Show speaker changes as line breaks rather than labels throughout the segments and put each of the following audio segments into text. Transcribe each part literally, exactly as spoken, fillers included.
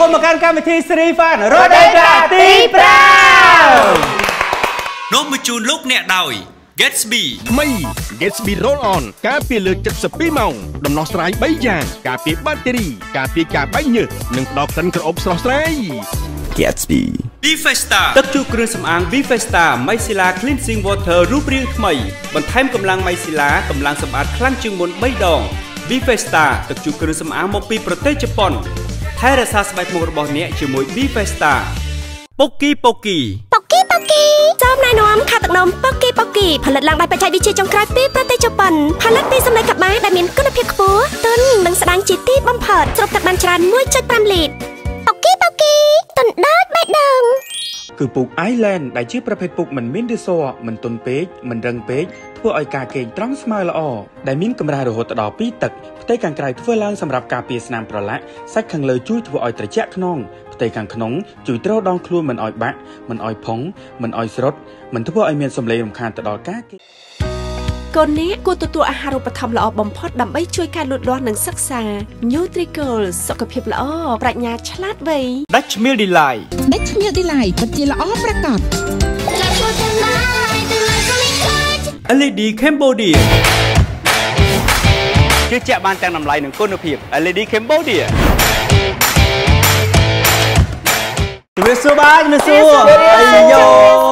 មកកាន់កម្មវិធី Street Fan រត់ដេកទីប្រាំនោះមកជូនលោកអ្នកដោយ Gatsby
ថ្មី Gatsby Roll On ការពារលើ七十ពីរម៉ោងដំណោះស្រាយបីយ៉ាងការពារបាក់តេរីការពារការបែកញើសនិងផ្ដល់ក្លិនក្រអូបស្រស់ស្រាយ Gatsby
Vivesta ទឹកជូរគ្រឿងសម្អាង Vivesta Mycella Cleansing Water រូបរាងថ្មីបន្ថែមកម្លាំង Mycella កម្លាំងសម្អាតខ្លាំងជាងមុនបីដង Vivesta ទឹកជូរគ្រឿងសម្អាងមកពីប្រទេសជប៉ុនថែរក្សាស្បែកមុខរបស់អ្នកជាមួយ Vivesta ពុកគីពុកគី
ពុកគីពុកគីចូលណែនាំខាទឹកនំពុកគីពុកគីផលិតឡើងដោយបច្ចេកវិទ្យាចុងក្រោយពីប្រទេសជប៉ុនផលិតពីសម្លេងកបាដែលមានគុណភាពខ្ពស់ទន់និងស្ដាងជាទីបំផុតស្រូបទឹកបានច្រើន មួយចុចប្រាំ លីត្រពុកគីពុកគីទន់ដូចបេះដូង
គឺពូក Island ដែលជាប្រភេទពូកមិនមានឫសសមិនទន់ពេកមិនរឹងពេកធ្វើឲ្យការគេងត្រង់ស្មើល្អដែលមានកម្រាស់រហូតដល់ពីរទឹកផ្ទៃខាងក្រៅធ្វើឡើងសម្រាប់ការពារស្នាមប្រឡាក់សាច់ខាងលើជួយធ្វើឲ្យត្រជាក់ខ្នងផ្ទៃខាងក្នុងជួយទ្រដងខ្លួនមិនឲ្យបាក់មិនឲ្យផុងមិនឲ្យស្រុតមិនធ្វើឲ្យមានសម្លេងរំខានទៅដល់ការគេ
កូនអ្នកគួរទទួលអាហារូបត្ថម្ភល្អបំផុតដើម្បីជួយការលូតលាស់និងសិក្សា Nutricol សុខភាពល្អប្រាជ្ញាឆ្លាតវៃ
Dutch Meal Delight
Dutch Meal Delight ពិតជាល្អប្រកប
แอล อี ดี Cambodia ជឿជាក់បានទាំងតម្លៃនិងគុណភាព แอล อี ดี Cambodia ជំរាបសួរបាទជំរាបសួរអាយយោ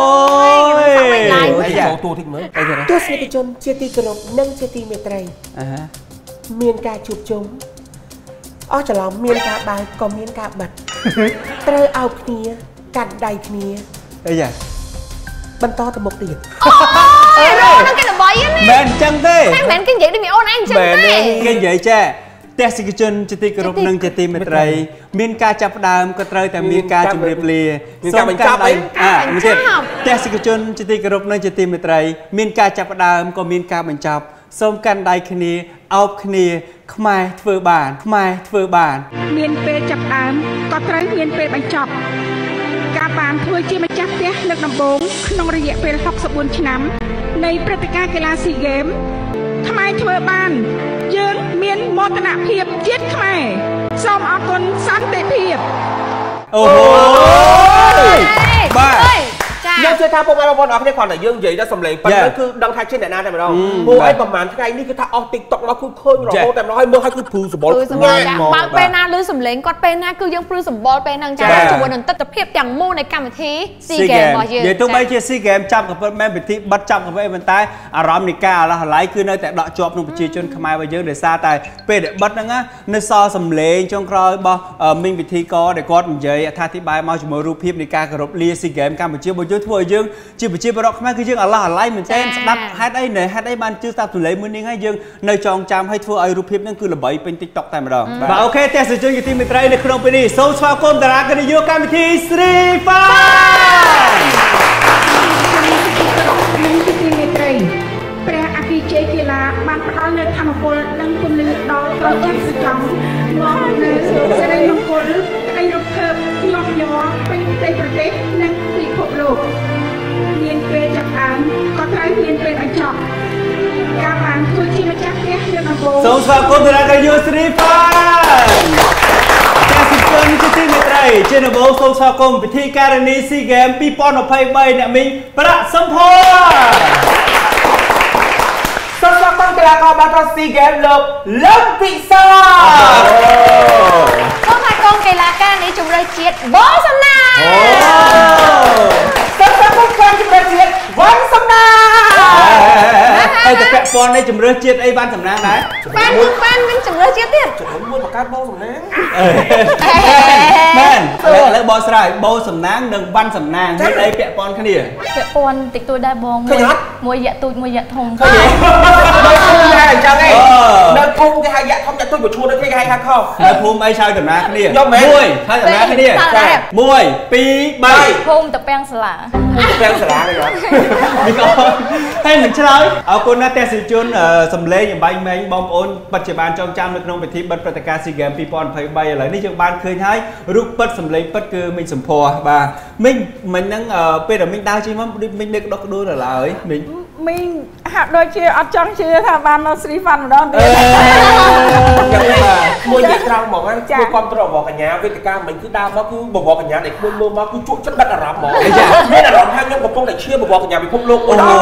អាយ៉ាទូតិចមើល
ទស្សនិកជនជាទីគោរពនិងជាទីមេត្រីអាហាមានការជួបជុំអស់ច្រឡំមានការបើកក៏មានការបិទត្រូវអោបគ្នាកាត់ដៃគ្នា
អាយ៉ា
បន្តទៅមុខទៀត
អូយរោនឹងគេល្បីហ្នឹង
មែនអញ្ចឹងទេ
មិនមែនគេនិយាយដូចមីអូនឯងអញ្ចឹងទេ
គេនិយាយចេះទស្សនិកជនជាទីគោរពនិងជាទីមេត្រីមានការចាប់ផ្ដើមក៏ត្រូវតែមានការជម្រាបលា
មានការបញ្ចប់អី
អាមួយទៀតទស្សនិកជនជាទីគោរពនិងជាទីមេត្រីមានការចាប់ផ្ដើមក៏មានការបញ្ចប់សូមកាន់ដៃគ្នាអោបគ្នាខ្មែរធ្វើបានខ្មែរធ្វើបាន
មានពេលចាប់ផ្ដើមក៏ត្រូវមានពេលបញ្ចប់ការបានធ្វើជាម្ចាស់ផ្ទះលើកដំបូងក្នុងរយៈពេលហុកសិបបួនឆ្នាំនៃព្រឹត្តិការណ៍កីឡាស៊ីហ្គេមខ្មែរធ្វើបានយើងមានមោទនភាពជាតិខ្មែរសូមអរគុណសន្តិភាព
អូហូបាទ
យើងជឿថាពុកម៉ែបងប្អូនអរគ្នាគ្រាន់តែយើងនិយាយដល់សម្លេងប៉ុន្តែគឺដឹងថាជាអ្នកណាតែម្ដងព្រោះអីប្រហែលថ្ងៃនេះគឺថាអស់ TikTok មកគឺឃើញរហូតតែម្ដងហើយមើលឲ្យគឺព្រឺសម្បល់
បើពេលណាឮសម្លេងគាត់ពេលណាគឺយើងព្រឺសម្បល់ពេលហ្នឹងចាជាមួយនឹងទស្សនវិជ្ជាទាំងមូលនៃកម្មវិធី SEA Games របស់យើង
និយាយទៅបីជា SEA Games ចាប់ក៏ពិតមែនពិធីបិទចាប់ក៏ពិតប៉ុន្តែអារម្មណ៍នៃការអាឡោះអាល័យគឺនៅតែដកជាប់ក្នុងប្រជាជនខ្មែររបស់យើងដោយសារតែពេលដែលបិទហ្នឹងនៅសល់សម្លេងចុងក្រោយរបស់មីងវិធីកដែលគាត់និយាយអត្ថាធិប្បាយមកជាមួយរូបភាពនៃការគោរពលា SEA Games កម្ពុជារបស់យើងធ្វើឲ្យយើងជាប្រជាពលរដ្ឋខ្មែរគឺយើងអាឡោះអាល័យមែនទែនស្ដាប់ហេតុអីណែហេតុអីបានជឿស្ដាប់ទលេមួយនេះហើយយើងនៅចងចាំឲ្យធ្វើឲ្យរូបភាពហ្នឹងគឺល្បីពេញ TikTok តែម្ដងបាទអូខេទស្សនិកជនជាទីមេត្រីនៅក្នុងពេលនេះសូមស្វាគមន៍តារាកិត្តិយសកម្មវិធី Street Fan
និងជាទីមេត្រីព្រះអភិជ័យកីឡាបានផ្ដល់នូវធម៌ពលនិងពន្លឺដល់ប្រជាជននាំនៅសេរីមង្គលក្តីរំភើបញាប់ញ័រពេញផ្ទៃប្រទេសនិងពិភពលោកមានពេលចាប់ផ្ដើមក៏ត្រូវមានពេលបញ្ចប់ការបានធ្វើជាម្ចាស់ផ្ទះលើដំបូង
សូមស្វាគមន៍តារាកិត្តិយស Street Fan ទស្សនិកជនជាទីមេត្រីជាដំបូងសូមស្វាគមន៍ពិធីការនី SEA Games ពីរពាន់ម្ភៃបីអ្នកមីងប្រាក់សំភ័រ
សូមស្វាគមន៍កីឡាករបាល់ទាត់ SEA Games លោកលឹមពិសា
សូមស្វាគមន៍កីឡាករនេះជម្រើសជាតិបោសំណាង
សូមស្វាគមន៍ក្រុមជម្រើសជាតិវ៉ាន់សំណាង
ហើយតែពាក់ព័ន្ធនេះជម្រើសជាតិអីវ៉ាន់សំណាងដែរ
បានបានមានជម្រើសជាតិទៀត
ជំនួសមួយបង្កើតបោសំណាង
មែនឥឡូវឥឡូវបោស្រ័យបោសំណាងនិងវ៉ាន់សំណាងមានអីពាក់ព័ន្ធគ្នា
ពាក់ព័ន្ធតិចតួចដែរបងមួយយៈទូចមួយយៈធំ
ឃើញតែអញ្ចឹងឯងនៅភូមិគេហៅយៈធំយៈទូចមួយឈួរដូចគ្នាគេហៅថាខុស
នៅភូមិអីឆៅដំណើរគ្នាមួយឆៅដំណើរគ្នាមួយពីរបី
ភូមិតាពាំងសាលា
ពាំងសាលាទេបាទ
មីកូនហើយមិនឆ្លើយអរគុណណាស់ទស្សនិកជនសម្លេងអំបញ្ញមិញបងប្អូនពិតជាបានចងចាំនៅក្នុងពិធីបិទព្រឹត្តិការណ៍ SEA Games ពីរពាន់ម្ភៃបីឥឡូវនេះយើងបានឃើញហើយរូបពិតសម្លេងពិតគឺមីងសំភ័របាទមីងមិញហ្នឹងពេលដែលមីងដើរជិះមកមីងនឹកដុកដួលដល់ឡើយមីង
មីងហាក់ដូចជាអត់ចង់ជឿថាបាននៅស្រីហ្វាន់ម្ដងទៀត
យ៉ាងនេះមួយនិយាយត្រង់ហ្មងណាជួយគ្រប់គ្រងរបស់កញ្ញាវេទិកាមិនគឺដើរមកគឺបបកញ្ញាដែលខ្លួនមើលមកគឺជក់ចិត្តដឹកអារម្មណ៍ហ្មងមានអារម្មណ៍ថាខ្ញុំកំពុងតែឈៀបបកញ្ញាពិភពលោកអូមែន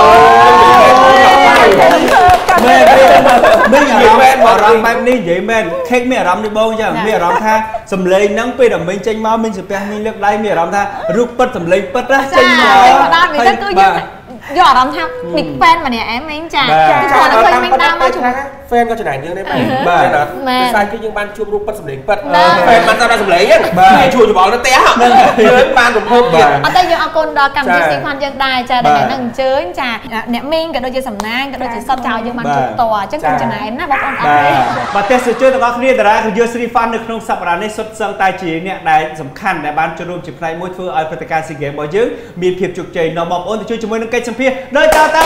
មានអារម្មណ៍អារម្មណ៍បែបនេះនិយាយមែនខេកមានអារម្មណ៍នេះបងចឹងមានអារម្មណ៍ថាសំឡេងហ្នឹងពេលដែលមិញចេញមកមានសំពះមានលើកដៃមានអារម្មណ៍ថារូបពិតសំឡេងពិតណាចេញមក
ដល់វាទៅគឺយើងយកអារម្មណ៍ថាមីហ្វេនម្នាក់អែមឯងចាគឺគាត់ឃើញមីដើមមកជួយ
ហ្វេនក៏ចំណាយយើងដែរបាទតែស្អែកគឺយើងបានជួបរូបពិតសំឡេងពិតហ្វេនបានតាមសំឡេងហ្នឹងគេជួយច្បល់នៅផ្ទះយើងបានរំភើបទៀត
អត់តែយើងអរគុណដល់កម្មវិធីស៊ីផាន់យើងដែរចាដែលថ្ងៃហ្នឹងអញ្ជើញចាអ្នកមីងក៏ដូចជាសំណាងក៏ដូចជាសុតចៅយើងបានជួបតអញ្ចឹងគឺចំណែនណាបងប្អូនអរគុណ
បាទទេសជឿទាំងអស់គ្នាតារាគឺស៊ីផាន់នៅក្នុងសប្តាហ៍នេះសុទ្ធសឹងតែជាអ្នកដែលសំខាន់ដែលបានចូលរួមជាផ្នែកមួយធ្វើឲ្យព្រឹត្តិការណ៍ស៊ីហ្គេមរបស់យើងមានភាពជោគជ័យនាំបងប្អូនទៅជួយជាមួយនឹងកិច្ចសម្ភាសន៍ដោយតទៅ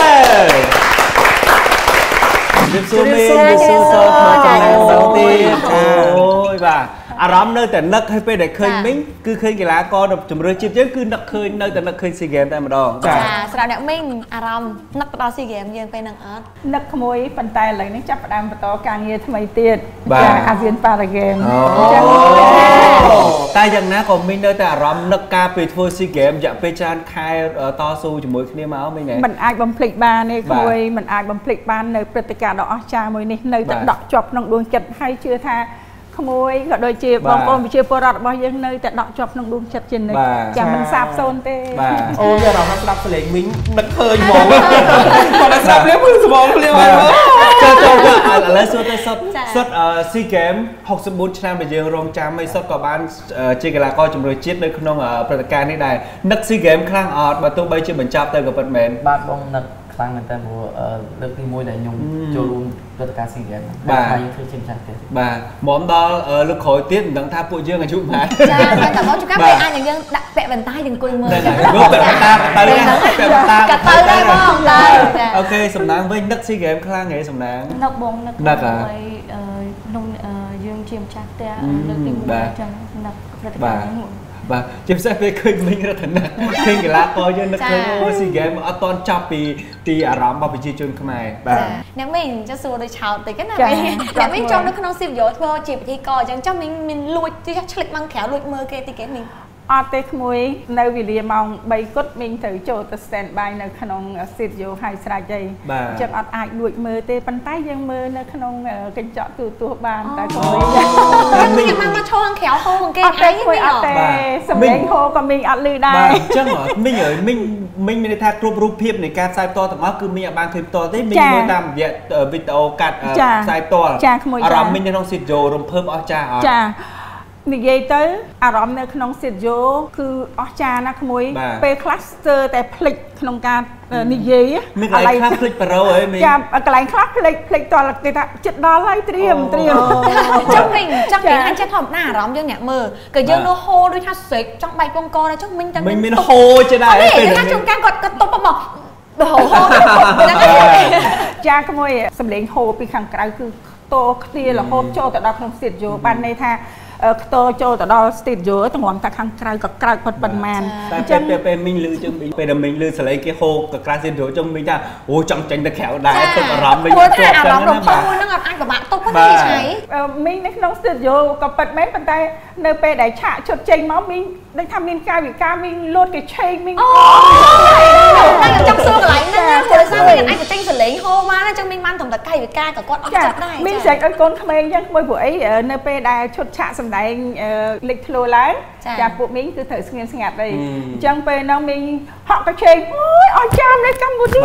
ជំរាបសួរមេជំរាបសួរសតមកចំណែកដល់ទីអូយបាទអារម្មណ៍នៅតែនឹកឲ្យពេលដែលឃើញមីងគឺឃើញកីឡាករជំរឿជាតិយើងគឺនឹកឃើញនៅតែនឹកឃើញស៊ីហ្គេមតែម្ដង
ចាស្រាប់អ្នកមីងអារម្មណ៍នឹកទៅដល់ស៊ីហ្គេមយើងពេលហ្នឹងអត់
នឹកក្មួយប៉ុន្តែឥឡូវនេះចាប់ផ្ដើមបន្តការងារថ្មីទៀតចាអាស៊ានប៉ារ៉ាហ្គេម
ចឹងតែយ៉ាងណាក៏មីងនៅតែអារម្មណ៍នឹកការពេលធ្វើស៊ីហ្គេមរយៈពេលច្រើនខែតស៊ូជាមួយគ្នាមកមីង
មិនអាចបំភ្លេចបានទេក្មួយមិនអាចបំភ្លេចបាននៅព្រឹត្តិការណ៍ដ៏អស្ចារ្យមួយនេះនៅតែដក់ជាប់ក្នុងដួងចិត្តហើយជឿថាក្មួយក៏ដូចជាបងប្អូនប្រជាពលរដ្ឋរបស់យើងនៅតែដកជាប់ក្នុងដួងចិត្តជានិច្ចចាំមិនសាបសូន្យទេ
អូយអារម្មណ៍ស្ដាប់សលេងមីងនឹកឃើញហ្មងគាត់ស្ដាប់ភ្លាមភ្លាមស្មងភ្លាមហើយ
ចូលចូលឥឡូវសួរទៅសុតសុតស៊ីហ្គេមហុកសិបបួនឆ្នាំដែលយើងរងចាំហើយសុតក៏បានជាកីឡាករជំរឿជាតិនៅក្នុងព្រឹត្តិការណ៍នេះដែរនឹកស៊ីហ្គេមខ្លាំងអត់បើទោះបីជាបញ្ចប់ទៅក៏ពិតមែន
បាទបងនឹកខ្លាំងមែនតើព្រោះលើកទីមួយដែលខ្ញុំចូលរួមព្រឹត្តិការណ៍ស៊ីហ្គេមបាទយើងធ្វើជាម្ចាស់ទៀត
បាទមកដល់លើកក្រោយទៀតមិនដឹងថាពួកយើងអាយុប៉ុន្មាន
ចាតែតែមកជួបកាពេលអាចនឹងយើងដាក់ពាក់វ៉ែនតាយើងអង្គុយមើល
ហ្នឹងហើយពាក់វ៉ែនតាក៏ទៅដែរពាក់វ៉ែនតា
ក៏ទៅដែរបងទៅ
អូខេសំណាងវិញនឹកស៊ីហ្គេមខ្លាំងហ៎សំណាង
នឹកបងនឹកហើយក្នុងយើងជាម្ចាស់ផ្ទះលើកទីមួយអញ្ចឹងនឹកព្រឹត្តិការណ៍នេះ
បាទជាពិសេសពេលឃើញមីងរតនៈឃើញកីឡាករយើងនឹកឃើញអូស៊ីហ្គេមអត់តន់ចាប់ពីទីអារម្មណ៍របស់ប្រជាជនខ្មែរ
បាទអ្នកមីងចុះសួរដូចឆោតតិចណាមីងអ្នកមីងចូលនៅក្នុងស៊ីវីយ៉ូធ្វើជាពិធីករអញ្ចឹងចុះមីងមានលួចទីឆ្លិចមកក្រៅលួចមើលគេទីគេមីង
អត់ទេក្មួយនៅវេលាម៉ោងបីគត់មីងត្រូវចូលទៅ stand by នៅក្នុង studio ហើយស្រេចអីចឹងអត់អាចលួចមើលទេប៉ុន្តែយើងមើលនៅក្នុងកញ្ចក់ទូទាស់បានតែក្មួយ
មីងមកមកឈរខាងក្រៅហូរគេ
អត់ទេក្មួយអត់ទេសម្លេងហូរក៏មីងអត់ឮដែរ
បាទអញ្ចឹងមីងអើយមីងមីងមានន័យថាគ្រប់រូបភាពនៃការផ្សាយផ្ទាល់ទាំងអស់គឺមីងអាចបានឃើញផ្ទាល់ទេមីងមើលតាមរយៈវីដេអូកាត់ផ្សាយផ្ទាល់អារម្មណ៍មីងនៅក្នុង studio រំភើបអស្ចារ្យអត់
ចានិយាយទៅអារម្មណ៍នៅក្នុងស៊ីតយូគឺអស្ចារ្យណាស់ក្មួយពេលខ្លះស្ទើរតែភ្លេចក្នុងការនិយាយ
មានកន្លែងខ្លះភ្លេចប្រូហ៎មី
ងចាំកន្លែងខ្លះភ្លេចភ្លេចតលគេថាចិត្តដល់ហើយត្រៀមត្រៀម
ចង់មីងចង់និយាយថាចិត្តធម្មតាអារម្មណ៍យើងអ្នកមើលក៏យើងនៅហូរដូចថាស្រេកចង់បែកពងកដែរចង់មីងតែ
មីងមានហូរចេះដែរ
ពេលថាជួនកាលគាត់គាត់តុបមកហូរហូរ
ចាក្មួយសម្លេងហូរពីខាងក្រៅគឺតោគ្នារហូតចូលទៅដល់ក្នុងស៊ីតយូបានន័យថាខ្ទោចូលទៅដល់ studio តម្រាំតែខាងក្រៅក៏ក្រៅប៉ុតប៉ុន្មាន
តែពេលពេលមីងលឺចឹងមីងពេលដែលមីងលឺសលេងគេហូរក៏ក្រៅ studio ចឹងមីងថាអូចង់ចេញទៅក្រៅដែរទឹកអារម្មណ៍មីង
ជាប់ចឹងអារម្មណ៍រំភើបមួយហ្នឹងអត់អាចពិបាកទប់ទេឆៃ
មីងនៅក្នុង studio ក៏ប៉ុតមែនប៉ុន្តែនៅពេលដែលឆាកឈុតចេញមកមីងដូចថាមានការវិការមីងលូតគេឆេងមីងអូ
តែចង់សួរកន្លែងហ្នឹងណាព្រោះសារមីងអាចទៅចេញសលេងហូរមកណាចឹងមីងបានត្រឹមតែកាយវិការក៏គាត់អត់ចិត្តដែរ
មីងស្រែកឲ្យកូនក្មេងចឹងមួយព្រោះអីនៅពេលដែលឈុតឆាកសម្ដែងលេចធ្លោឡើងចាពួកមីងគឺត្រូវស្ងៀមស្ងាត់អីអញ្ចឹងពេលហ្នឹងមីងហក់កឆេងអូយអស់ចាំនៅកម្ពុជា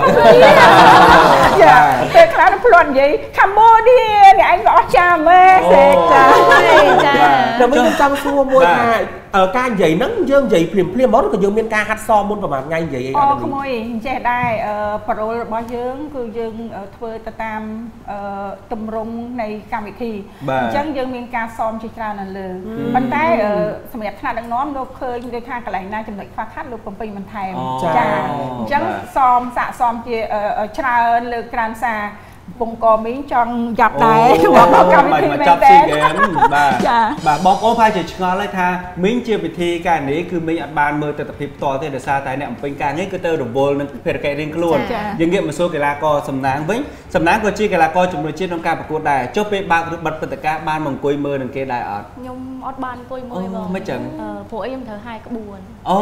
ចាពេលខ្លះទៅភ្លាត់និយាយកម្ពុជានេះឯងក៏អស់ចាំហ៎សេចា
ចាតែមីងចង់សួរមួយថាការនិយាយហ្នឹងយើងនិយាយភ្លាមភ្លាមមកក៏យើងមានការហាត់សមមុនប្រហែលថ្ងៃនិយាយអី
អត់ទេអូក្មួយចេះដែរប្រូលរបស់យើងគឺយើងធ្វើទៅតាមទម្រង់នៃកម្មវិធីអញ្ចឹងយើងមានការសមជាច្រើននៅលើប៉ុន្តែសម្រាប់ថ្នាក់ដឹកនាំលោកឃើញដូចថាកន្លែងណាចំណុចខ្វះខាតលោកបំពេញបន្ថែមចាអញ្ចឹងសមសាកសមជាច្រើនលើកក្រានសារពងកមីងចង់ចាប់ដែរមកកម្មវិធីមែនទេ
បាទបាទបងប្អូនផាជាឆ្ងល់ហើយថាមីងជាពិធីការនេះគឺមីងអត់បានមើលទស្សនវិជ្ជាផ្ទាល់ទេដោយសារតែអ្នកអំពេញការងារគឺទៅរវល់នឹងភារកិច្ចរៀងខ្លួនយើងងាកមកសួរកីឡាករសំណាងវិញសំណាងក៏ជាកីឡាករជំនួយជាតិក្នុងការប្រកួតដែរចុះពេលបើកឬបិទព្រឹត្តិការណ៍បានមកអង្គុយមើលនឹងគេដែរអត់
ខ្ញុំអត់បានអង្គុយមើលបង
មិនចឹង
ព្រោះអីខ្ញុំត្រូវហាយក្បួន
អូ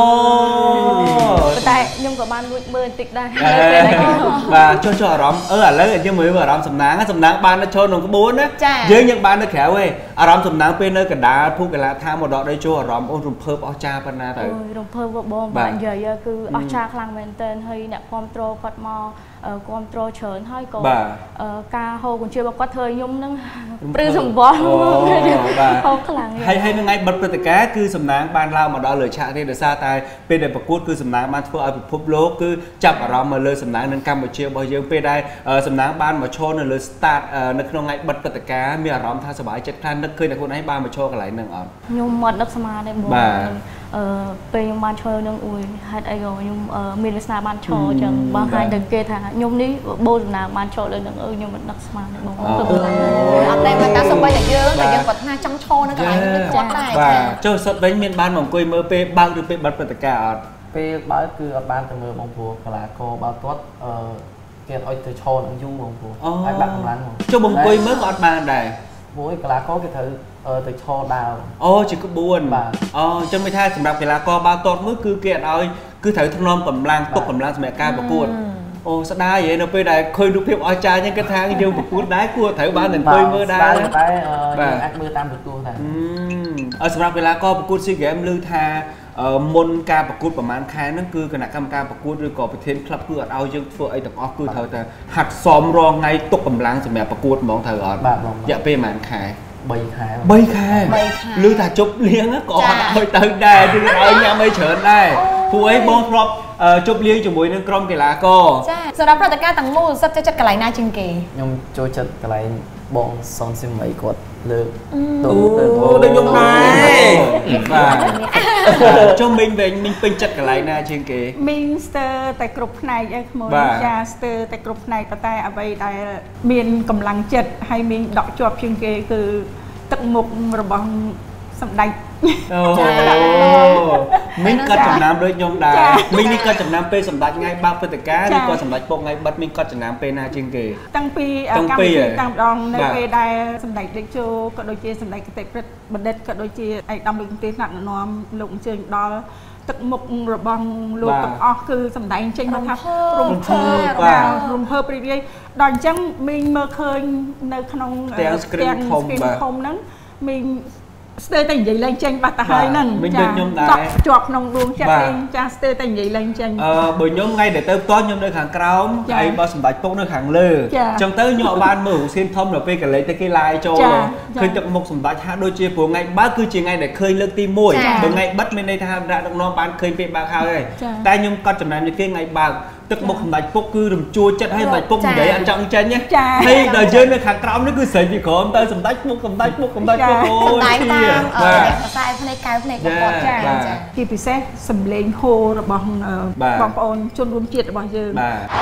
តែខ្ញុំក៏បានលួចមើលបន្តិចដែរ
បាទចុះចុះអារម្មណ៍អឺឥឡូវយើងមើលអារម្មណ៍សំណាងសំណាងបានទៅចូលក្នុងក្បួនណាយើងយើងបាននៅក្រៅឯងអារម្មណ៍សំណាងពេលនៅកណ្ដាលភូមិកីឡាដ្ឋានមកដល់ដីចូលអារម្មណ៍អូនរំភើបអស្ចារ្យប៉ុណ្ណាទៅ
រំភើបបងបាទនិយាយគឺអស្ចារ្យខ្លាំងមែនទែនហើយអ្នកគ្រប់គ្រងគាត់មកគ្រប់គ្រងច្រើនហើយក៏ការហៅកញ្ជើរបស់គាត់ធ្វើខ្ញុំនឹងព្រឺសម្បល់ហៅខ្លាំង
ហើយហើយថ្ងៃបិទព្រឹត្តិការណ៍គឺសំណាងបានឡើងមកដល់លើឆាកនេះដោយសារតែពេលដែលប្រកួតគឺសំណាងបានធ្វើឲ្យពិភពលោកគឺចាប់អារម្មណ៍មកលើសំណាងនៅកម្ពុជារបស់យើងពេលដែលសំណាងបានមកឈរនៅលើ start នៅក្នុងថ្ងៃបិទព្រឹត្តិការណ៍មានអារម្មណ៍ថាសប្បាយចិត្តខ្លាំងនឹកឃើញតែខ្លួនឯងបានមកឈរកន្លែងហ្នឹងអត់
ខ្ញុំអត់នឹកស្មានទេបងអឺពេលខ្ញុំបានឈរនឹងអួយហេតុអីក៏ខ្ញុំមានវាសនាបានឈរអញ្ចឹងបងហាញទៅគេថាខ្ញុំនេះបូរសំណាងបានឈរលើនឹងអឺខ្ញុំមិននឹកស្មានទេបង
ទៅខ្លាំងអត់តែមកតាមសម្បីតែយើងតែយើងគាត់ថាចង់ឈរនៅកន្លែងនេះគាត់ដែរ
បាទចុះសុទ្ធវិញមានបានមកអង្គុយមើលពេលបើកឬពេលបិទព្រឹត្តិការណ៍អត់
ពេលបើកគឺអត់បានទៅមើលបងព្រោះកីឡាករបើទាត់អឺគេអត់ឲ្យទៅឈរនឹងយូរបងព្រោះហើយបាក់កម្លាំងមក
ចុះបងអង្គុយមើលក៏អត់បានដែរ
ព្រោះកីឡាករគេត្រូវទៅឈរដើរ
អូជាក្បួនបាទអូអញ្ចឹងមិនថាសម្រាប់កីឡាករបាល់ទាត់មួយគឺគេអត់ឲ្យគឺត្រូវថ្នមកម្លាំងទុកកម្លាំងសម្រាប់ការប្រកួតអូស្ដាយហ៎នៅពេលដែលឃើញរូបភាពអស្ចារ្យហ្នឹងគេថាយើងប្រកួតដែរគួរត្រូវបានអង្គុយមើលដែរ
តែយើងអាចមើលតាមទទួលដែរ
អឺសម្រាប់កីឡាករប្រកួត SEA Games ឮថាមុនការប្រកួតប្រហែលខែហ្នឹងគឺគណៈកម្មការប្រកួតឬក៏ប្រធានក្លឹបគឺអត់ឲ្យយើងធ្វើអីទាំងអស់គឺត្រូវតែហាត់សមរាល់ថ្ងៃទុកកម្លាំងសម្រាប់ប្រកួតហ្មងត្រូវអត់រយៈពេលប្រហែលខែ
បីខែ
បីខែឮថាជប់លៀងក៏អត់ឲ្យទៅដែរគឺឲ្យញ៉ាំអីច្រើនដែរព្រោះអីបងធ្លាប់ជប់លៀងជាមួយនឹងក្រុមកីឡាករ
ចាសម្រាប់ព្រឹត្តិការណ៍ទាំងមូលសិតចិត្តចិត្តកន្លែងណាជាងគេ
ខ្ញុំចូលចិត្តកន្លែងបងសុនស៊ីមីគាត់លើក
ទូទៅដូចខ្ញុំដែរបាទចុះមីងវិញមីងពេញចិត្តកន្លែងណាជាងគេ
មីងស្ទើរតែគ្រប់ផ្នែកអីក្មួយចាស្ទើរតែគ្រប់ផ្នែកប៉ុន្តែអ្វីដែលមានកម្លាំងចិត្តហើយមីងដកជាប់ជាងគេគឺទឹកមុខរបស់សម្ដេច
អូមីងក៏ចំណាំដូចខ្ញុំដែរមីងនេះក៏ចំណាំពេលសម្ដេចថ្ងៃបើកព្រឹត្តិការណ៍ឬក៏សម្ដេចពុកថ្ងៃបិទមីងក៏ចំណាំពេលណាជាងគេ
តាំងពីកម្មវិធីតាំងម្ដងនៅពេលដែលសម្ដេចលេខចូលក៏ដូចជាសម្ដេចគតិព្រឹទ្ធបណ្ឌិតក៏ដូចជាឯកឧត្តមលោកទេថ្នាក់ដឹកនាំលោកអញ្ជើញដល់ទឹកមុខរបស់លោកទាំងអស់គឺសម្ដែងចេញមកថារំភើបរំភើបរីករាយដល់អញ្ចឹងមីងមើលឃើញនៅក្នុង
ទាំង screen ធំ
ហ្នឹងមីងស្ទើរតែនិយាយឡើងចេញបាត់ទៅហើយហ្នឹង
ចាខ្ញុំដែរ
ជាប់ក្នុងដួងចិត្តលេងចាស្ទើរតែនិយាយឡើងចេញ
អឺបើខ្ញុំថ្ងៃដែលទៅផ្ទាល់ខ្ញុំនៅខាងក្រោមហើយបើសម្ដេចពុកនៅខាងលើអញ្ចឹងទៅខ្ញុំអត់បានមើលរូបសៀនធំនៅពេលកលេចទៅគេឡាយចូលឃើញទឹកមុខសម្ដេចហាក់ដូចជាព្រោះថ្ងៃបើគឺជាថ្ងៃដែលឃើញលើកទីមួយបើថ្ងៃបិទមានន័យថាដាក់ដឹកនាំបានឃើញពេលបើកហើយតែខ្ញុំកត់ចំណាំនេះគេថ្ងៃបើកទឹកមុខសម្ដេចពុកគឺរំជួលចិត្តឲ្យសម្ដេចពុកនិយាយអត់ចង់ចេញហើយដល់យើងនៅខាងក្រោមនេះគឺស្រែកពីក្រោមទៅសម្ដេចពុកសម្ដេចពុកសម្ដេចពុកអូ
សម្ដែងតាមខ្សែភ្នែកកៅភ្នែកគាត់ចា
ជាពិសេសសម្លេងហូររបស់បងប្អូនជនរួមជាតិរបស់យើង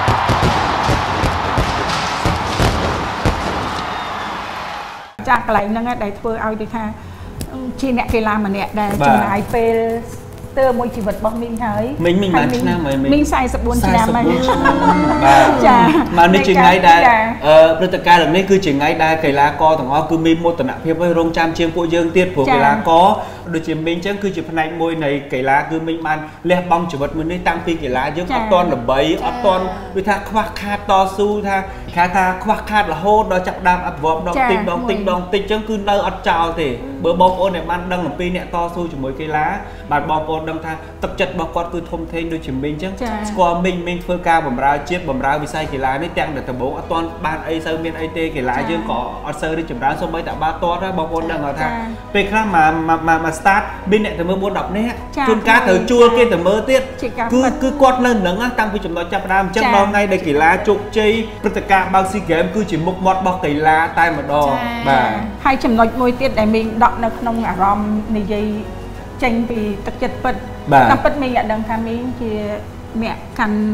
ចាកន្លែងហ្នឹងដែលធ្វើឲ្យដូចថាជាអ្នកកីឡាម្នាក់ដែលចំណាយពេលទើមួយជីវិតរបស់មីងហើយ
មីងមីងបានឆ្នាំហើយ
មីងសែនបួនឆ្នាំហើយ
ចាមកនេះជាថ្ងៃដែលអឺព្រឹត្តិការណ៍នេះគឺជាថ្ងៃដែលកីឡាករទាំងអស់គឺមានមោទនភាពឲ្យរងចាំជាងពួកយើងទៀតព្រោះកីឡាករដូចជាមីងអញ្ចឹងគឺជាផ្នែកមួយនៃកីឡាគឺមីងបានលះបង់ជីវិតមួយនេះតាំងពីកីឡាយើងអត់ទាន់ល្បីអត់ទាន់ដូចថាខ្វះខាតតស៊ូថាគេថាខ្វះខាតរហូតដល់ចាប់ដើមអភិវឌ្ឍដងតិចដងតិចដងតិចអញ្ចឹងគឺនៅអត់ចោលទេបើបងប្អូនដែលបានដឹងអំពីអ្នកតស៊ូជាមួយកីឡាបាទបងប្អូនដឹងថាទឹកចិត្តរបស់គាត់គឺធំធេងដូចជាមីងអញ្ចឹងស្គាល់មីងមីងធ្វើការបម្រើជាតិបម្រើវិស័យកីឡានេះទាំងតែដំបូងអត់ទាន់បានអីសូវមានអីទេកីឡាយើងក៏អត់សូវរីកចម្រើនសូម្បីតែបាល់ទាត់ដែរបងប្អូនដឹងថាពេលខ្លះមកមក start មានអ្នកទៅមើល bốn 10 នាក់ជួនកាលត្រូវជួលគេទៅមើលទៀតគឺគឺគាត់នៅនឹងតាំងពីចំណុចចាប់ផ្ដើមអញ្ចឹងដល់ថ្ងៃដែលកីឡាជោគជ័យព្រឹត្តិការណ៍បើក SEA Games គឺជាមុខមាត់របស់កីឡាតែម្ដង
បាទហើយចំណុចមួយទៀតដែលមីងដកនៅក្នុងអារម្មណ៍និយាយចេញពីទឹកចិត្តពិតតាមពិតមីងអត់ដឹងថាមីងជាអ្នកកាន់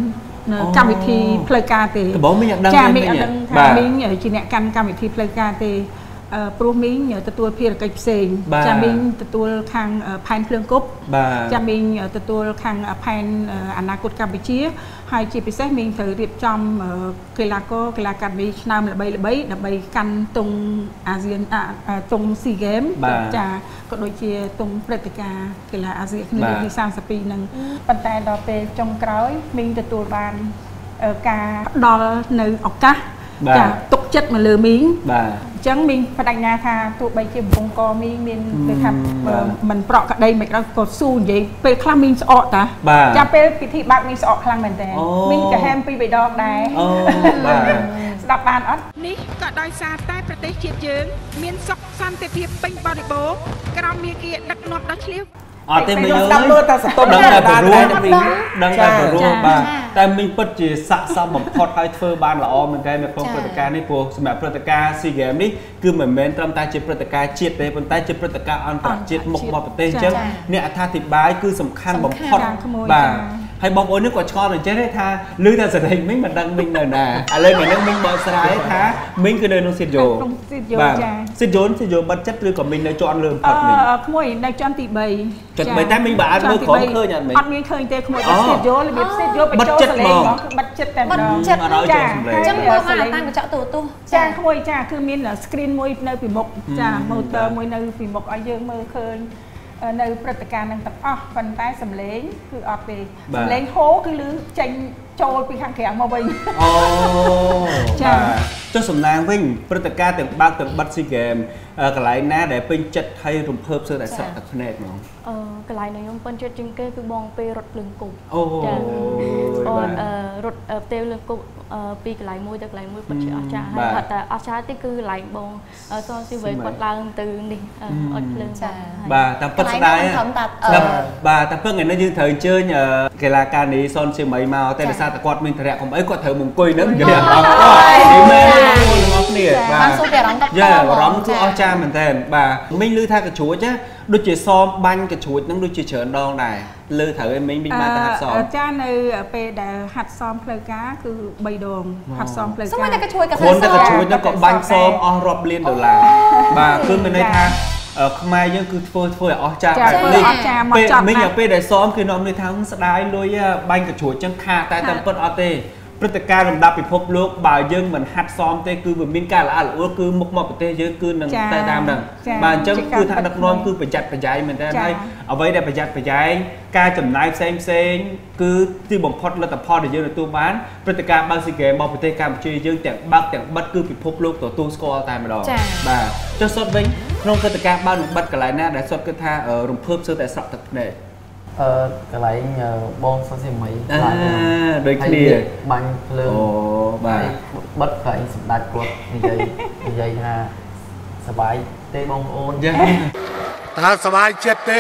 កម្មវិធីផ្លូវការទេចាមីងអត់ដឹងថាមីងជាអ្នកកាន់កម្មវិធីផ្លូវការទេព្រោះមីងទទួលភារកិច្ចផ្សេងចាមីងទទួលខាងផែនភ្លើងគប់ចាមីងទទួលខាងផែនអនាគតកម្ពុជាហើយជាពិសេសមីងត្រូវរៀបចំកីឡាករកីឡាការិនីឆ្នើមល្បីល្បីដើម្បីកាន់ទង់អាស៊ានទង់ស៊ីហ្គេមចាក៏ដូចជាទង់ព្រឹត្តិការណ៍កីឡាអាស៊ីអាគ្នេយ៍ទីសាមសិបពីរនឹងប៉ុន្តែដល់ពេលចុងក្រោយមីងទទួលបានការផ្ដល់នៅឱកាសចាទុកចិត្តមកលើមីងបាទអញ្ចឹងមីងបដិញ្ញាថាទោះបីជាកំពុងកមីងមានគេថាមិនប្រក់ក្តីមិនដល់ក៏ស៊ូនិយាយពេលខ្លះមីងស្អកតាចាំពេលពិធីបាក់មីងស្អកខ្លាំងមែនតើមីងកាហែមពីរបីដងដែរបាទស្ដាប់បានអត់នេះក៏ដោយសារតែប្រទេសជាតិយើងមានសុខសន្តិភាពពេញបរិបូរណ៍ក្រោមមាគ៌ាដឹកនាំដ៏ឆ្លៀវ
អត់ទេមីងស្ដាប់មើលតែសតុបដឹងតែព្រោះដឹងតែព្រោះបាទតែមីងពិតជាស័ក្តិសមបំផុតហើយធ្វើបានល្អមែនតើនៅក្នុងព្រឹត្តិការណ៍នេះព្រោះសម្រាប់ព្រឹត្តិការណ៍ SEA Games នេះគឺមិនមែនត្រឹមតែជាព្រឹត្តិការណ៍ជាតិទេប៉ុន្តែជាព្រឹត្តិការណ៍អន្តរជាតិមុខមាត់ប្រទេសអញ្ចឹងអ្នកអត្ថាធិប្បាយគឺសំខាន់បំផុតបាទហើយបងប្អូននេះក៏ឆ្ងល់អញ្ចឹងថាឮតែសេរីមីងមិនដឹងមីងនៅណាឥឡូវថ្ងៃនេះមីងបកស្រាយថាមីងគឺនៅក្នុងស៊ីតយ៉ូបាទស៊ីតយ៉ូស៊ីតយ៉ូបាត់ចិត្តឬក៏មីងនៅជាន់លើផុតមីងក្មួយនៅជាន់ទីបីចុចបីតែមីងបើអាចមើលក្រោមឃើញអត់មីងអត់មានឃើញទេក្មួយស៊ីតយ៉ូរបៀបស៊ីតយ៉ូបញ្ចូលសលេងគឺបាត់ចិត្តតែម្ដងចាអញ្ចឹងមើលមកតាមកញ្ចក់ទូទូចាក្មួយចាគឺមាន screen មួយនៅពីមុខចា motor មួយនៅពីមុខឲ្យយើងមើលឃើញនៅព្រឹត្តិការណ៍នឹងទាំងអស់ប៉ុន្តែសំឡេងគឺអត់ទេសំឡេងហូគឺឮចេញចូលពីខាងក្រៅមកវិញអូចាចុះសំណាងវិញព្រឹត្តិការណ៍ទាំងបើកទាំងបិទ SEA Games កន្លែងណាដែលពេញចិត្តហើយរំភើបសើតែស្រក់ទឹកភ្នែកហ្មងអឺកន្លែងដែលខ្ញុំពេញចិត្តជាងគេគឺបងពេលរត់ភ្លើងគប់អូចាអូអឺរត់ផ្ទេវភ្លើងគប់ពីកន្លែងមួយទៅកន្លែងមួយពិតជាអស្ចារ្យហើយគាត់តែអស្ចារ្យទីគឺកន្លែងបងសនស៊ីវ័យគាត់ឡើងទៅនេះអុចភ្លើងចាបាទតាមពិតស្ដាយបាទតាមពិតថ្ងៃនេះយើងត្រូវអញ្ជើញកីឡាការិនីសនស៊ីវ័យមកតែដោយសារតែគាត់មានធរៈកុំអីគាត់ត្រូវមកអង្គុយនឹងនិយាយអារម្មណ៍គាត់នេះមែនបងប្អូនគ្នាបាទសូមអារម្មណ៍យ៉ាអារម្មណ៍គឺអស្ចារ្យមែនតើបាទមីងឮថាកញ្ជ្រួចណាដូចជាសមបាញ់កញ្ជ្រួចហ្នឹងដូចជាច្រើនដងដែរលើត្រូវឲ្យមីងមីងបានទៅហាត់សមចានៅពេលដែលហាត់សមផ្លូវការគឺបីដងហាត់សមផ្លូវការសមតែកញ្ជ្រួចក៏សមតែកញ្ជ្រួចហ្នឹងក៏បាញ់សមអស់រាប់លានដុល្លារបាទគឺមានន័យថាខ្មែរយើងគឺធ្វើធ្វើឲ្យអស់ចាស់នេះពេលមីងពេលដែលសមគឺនាំន័យថាស្ដាយលុយបាញ់កញ្ជ្រួចចឹងខាតតែតែពិតអត់ទេព្រឹត្តិការណ៍លំដាប់ពិភពលោកបើយើងមិនហាត់សមទេគឺវាមានការល្អល្អួលគឺមុខមាត់ប្រទេសយើងគឺនឹងតែតាមហ្នឹងបាទអញ្ចឹងគឺថាដឹកនាំគឺប្រយ័ត្នប្រយែងមែនតើហើយអ្វីដែលប្រយ័ត្នប្រយែងការចំណាយផ្សេងផ្សេងគឺទីបំផុតលទ្ធផលដែលយើងទទួលបានព្រឹត្តិការណ៍បើក SEA Games របស់ប្រទេសកម្ពុជាយើងទាំងបើកទាំងបិទគឺពិភពលោកទទួលស្គាល់តែម្ដងបាទចុះសុទ្ធវិញក្នុងព្រឹត្តិការណ៍បើកនិងបិទកន្លែងណាដែលសុទ្ធគិតថារំភើបសើតែស្រក់ទឹកភ្នែកអឺកន្លែងបងសុនស៊ីមីអឺដូចគ្នាបាញ់ភ្លើងអូបាទបិទកន្លែងសម្ដេចគាត់និយាយនិយាយថាសប្បាយទេបងប្អូនចាថាសប្បាយចិត្តទេ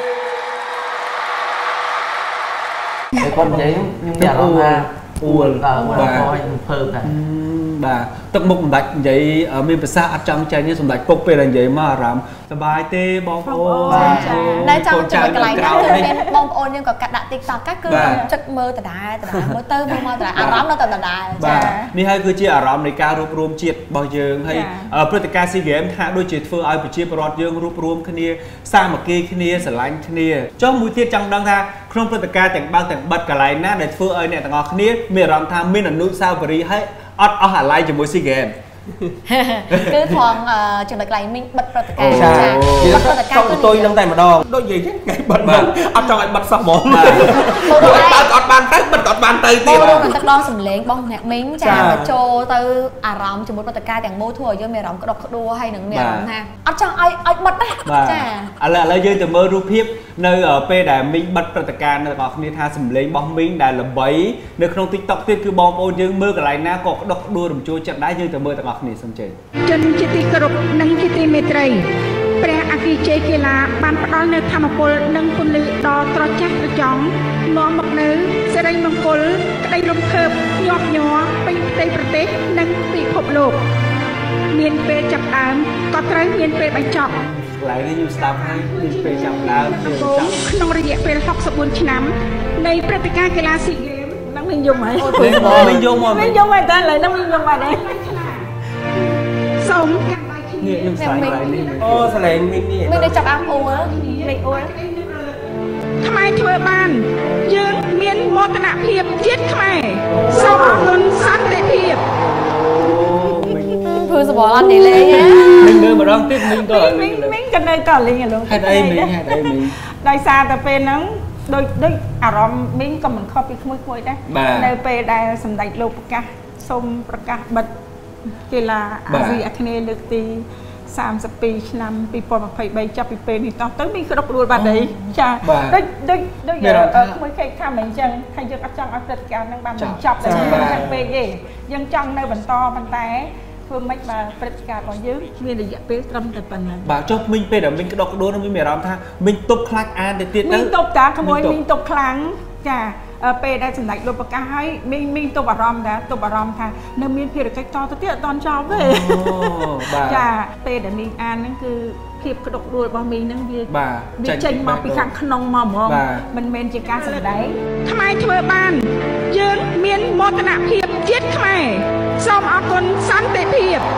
ពេលគាត់និយាយខ្ញុំមានអារម្មណ៍ថាអួលបាទឲ្យរំភើបដែរបាទទឹកមុខសម្ដេចនិយាយមានប្រសាសន៍អត់ចង់ចាញ់ទេសម្ដេចពុកពេលនិយាយមកអារម្មណ៍សប្បាយទេបងប្អូនតែចង់ចាំកន្លែងហ្នឹងគឺមានបងប្អូនយើងក៏កាត់ដាក់ TikTok គឺចិត្តមើលដដែលដដែលមើលទៅមើលមកដដែលអារម្មណ៍នៅតែដដែលចានេះហើយគឺជាអារម្មណ៍នៃការរួបរวมជាតិរបស់យើងហើយព្រឹត្តិការណ៍ SEA Games ថាដូចជាធ្វើឲ្យប្រជាពលរដ្ឋយើងរួបរวมគ្នាសាមគ្គីគ្នាស្រឡាញ់គ្នាចុះមួយទៀតចង់ដឹងថាក្នុងព្រឹត្តិការណ៍ទាំងបើកទាំងបិទកន្លែងណាដែលធ្វើឲ្យអ្នកទាំងអស់គ្នាមានអារម្មណ៍ថាមានអនុស្សាវរីយ៍ហើយអត់អស់អាឡ័យជាមួយ SEA Games គឺថងចំណុចកន្លែងមីងបិទព្រឹត្តិការណ៍ចាបិទព្រឹត្តិការណ៍គឺតុយនឹងតែម្ដងដូចនិយាយចឹងថ្ងៃបិទមកអត់ចង់ឲ្យបិទសោះហ្មងបើអត់បានទៅបិទអត់បានទៅទៀតបងទឹកដងសំឡេងរបស់អ្នកមីងចាបញ្ចូលទៅអារម្មណ៍ជាមួយព្រឹត្តិការណ៍ទាំងមូលធ្វើឲ្យយើងមានអារម្មណ៍ក្តុកក្តួលហើយនឹងមានអារម្មណ៍ថាអត់ចង់ឲ្យឲ្យបិទណាចាឥឡូវឥឡូវយើងទៅមើលរូបភាពនៅពេលដែលមីងបិទព្រឹត្តិការណ៍នៅបងប្អូនគ្នាថាសំឡេងរបស់មីងដែលល្បីនៅក្នុង TikTok ទៀតគឺបងប្អូនយើងមើលកន្លែងណាក៏ក្តុកក្តួលរំជួលចិត្តដែរយើងទៅមើលទាំងអស់គ្នាសូមជើញជនជាទីគោរពនិងជាទីមេត្រីព្រះអគ្គជ័យកីឡាបានផ្ដល់នូវធម៌ពលនិងពន្លឺដ៏ត្រចះត្រចង់នាំមកនូវសិរីមង្គលក្តីរំភើបញាប់ញ័រពេញផ្ទៃប្រទេសនិងពិភពលោកមានពេលចាប់ដើមក៏ត្រូវមានពេលបញ្ចប់កន្លែងនេះខ្ញុំស្ដាប់ហើយមានពេលចាប់ដើមពេលបញ្ចប់ក្នុងរយៈពេលហុកសិបបួនឆ្នាំនៃព្រឹត្តិការណ៍កីឡា SEA Games និង
mình dùng ấy
mình dùng mà
mình dùng mà tên lại nó mình dùng mà đấy sống
nghe nhưng sai lại đi ô sao lại mình đi
mình đi chọc ăn uống á
mình uốngทำไมធ្វើបានយើងមានមោទនភាពជាតិខ្មែរសូមអរគុណសន្តិភាព
Thôi sao bỏ ăn để lên nhá.
Mình đưa mà đón tiếp mình có
mình mình cái nơi còn lên luôn.
Hai đây mình hai đây mình.
Đây xa từ bên nắng đôi đôi à rồi mình còn mình copy khơi khơi đấy. Nơi bên đây sầm đại lục cả sông cả bật kia là gì ở kia được thìสามสิบปีนำปีปอนมาไปใบจับปีเป็นนี่ต้องมีกระดกรูบาดนี้จ้าด้วยด้วยด้วยเออไม่เคยข้ามเหมือนจังใครจะกระจังเอาเกิดการนั่งบางจับแต่ยังเป็นยี่ยังจังในบรรทอบันแต่เพื่อไม่มาปฏิการของยืมมีระยะเป็นตรำแต่ปันนั้น
บ่าวจบmìnhเป็นแบบmìnhกระดกโดนmìnhไม่รำท่าmìnhตบคลักอ่านแต่ติด
mìnhตบจ้าขโมยmìnhตบครั้งจ้าเปได้สำนักลบปากกาให้มีมีตัวบารอมนะตัวบารอมค่ะเนื้อมีเพียรกจอตัวเตี้ยตอนจอเว้ยจ้าเปเดี๋ยวมีอ่านนั่นคือเพียบกระดกรวยบะมีนั่งวีวีเจงมาปีขังขนมมอมองมันเมนจิการสำได้ทำไมเธอบ้านยืนเมียนมรณะเพียบเจ็ดทำไมซ้อมเอาคนสันติเพียบ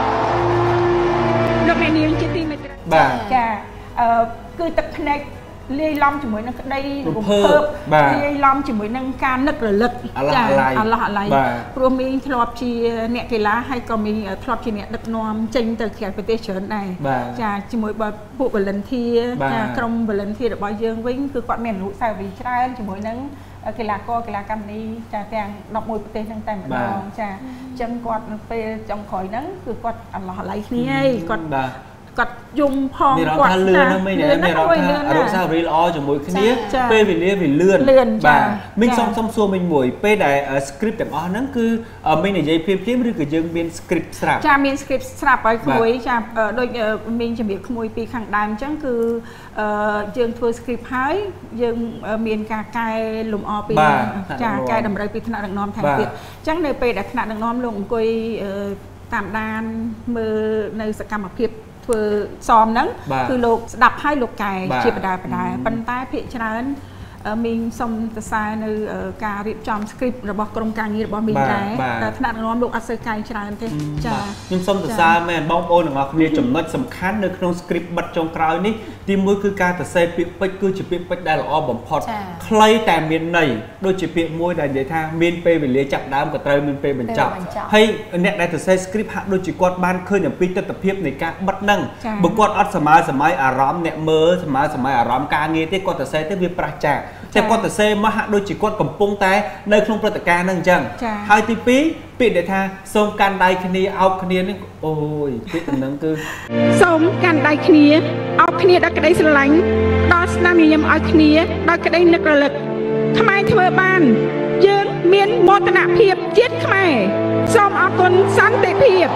ดอกไม้เนียงจิตติไม่ตระจ้าคือตะคเนกเลี้ยล้อมจมูกนั่งได้กลุ่มเพิ่มเลี้ยล้อมจมูกนั่งการนึกระลึกจ้าอะไรอะไรรวมมีทลอบชีเนี่ยกีฬาให้ก็มีทลอบชีเนี่ยดึกนอมจริงแต่แขกไปเตะเฉินได้จ้าจมูกแบบผู้บริลทีจ้ากรมบริลทีแบบบอยยืงวิ่งคือกอดเมียนรู้สายวิชาจมูกนั่งกีฬาก็กีฬากรรมนี้จ้าแต่งดอกมวยประเทศนั่งแต่งดองจ้าจังกอดไปจังข่อยนั่งคือกอดอะไรอะไรนี่กอดกัดยุมพองกวาดเลื่อนนั่นไม่เนี่ยไม่เราถ้าอารมณ์ซารีลอจมูกขึ้นนี้เป้ไปเลี้ยไปเลื่อนบ่ามิ่งซ้อมซ้อมซัวมิ่งมวยเป้ได้สคริปต์แต่อ๋อนั่นคือไม่เนี่ยยังเพียงเพียงหรือคือยังมีสคริปต์สลับจะมีสคริปต์สลับไปขโมยจะโดยมิ่งจะมีขโมยปีขังดำจังคือยังทัวร์สคริปต์ให้ยังมีการกายหลุมอปีจะกายดำไรปีขนาดดังน้อมแทนเปียจังในเป้ได้ขนาดดังน้อมลงกุยตามด้านมือในสกรรมเพียบคือซ้อมนั้นคือโลกดับให้โลกไก่เชียบดาปดาปันใต้เพียชนั้นมีสมตสายในการเรียบจำสคริปต์ระบบกรมการเงินระบบมีได้แต่ขนาดน้อมโลกอัศไกชนั้นเท่จ้ายิ่งสมตสายแมนบ้องโอนของเราเนี่ยจำนวนสำคัญในโครงสคริปต์บัดจงกราวนี้ที่มือคือการตัดเซปิดไปคือจะปิดไปได้หรอบ่มพอดใครแต่เมียนในโดยจะเปียมวยได้เดี๋ยวท่าเมียนไปเป็นเลี้ยจับดามกับเตยเมียนไปเป็นจับให้เนี่ยได้ตัดเซสคริปต์หักโดยจีกอดบ้านเคยอย่างปีตัดตะเพียบในการบัดนั่งบุกกอดอัดสมัยสมัยอารามเนี่ยเมื่อสมัยสมัยอารามการเงี้ยที่กอดตัดเซที่มีประจักษ์แต่กอดตัดเซมาหักโดยจีกอดกำปงแต่ในโครงปฏิการนั่งจังให้ที่ปีปีเดี๋ยวท่าส่งการได้คณีเอาคณีนี่โอ้ยปีนั่นคือส่งการได้คณีเอาคณีดักได้สลังดอสนามียมเอาคณีดักได้นึกระลึกทำไมเธอบ้านยืนเมียนมรณะเพียบเจ็ดทำไมซ้อมเอาคนสันติเพียบ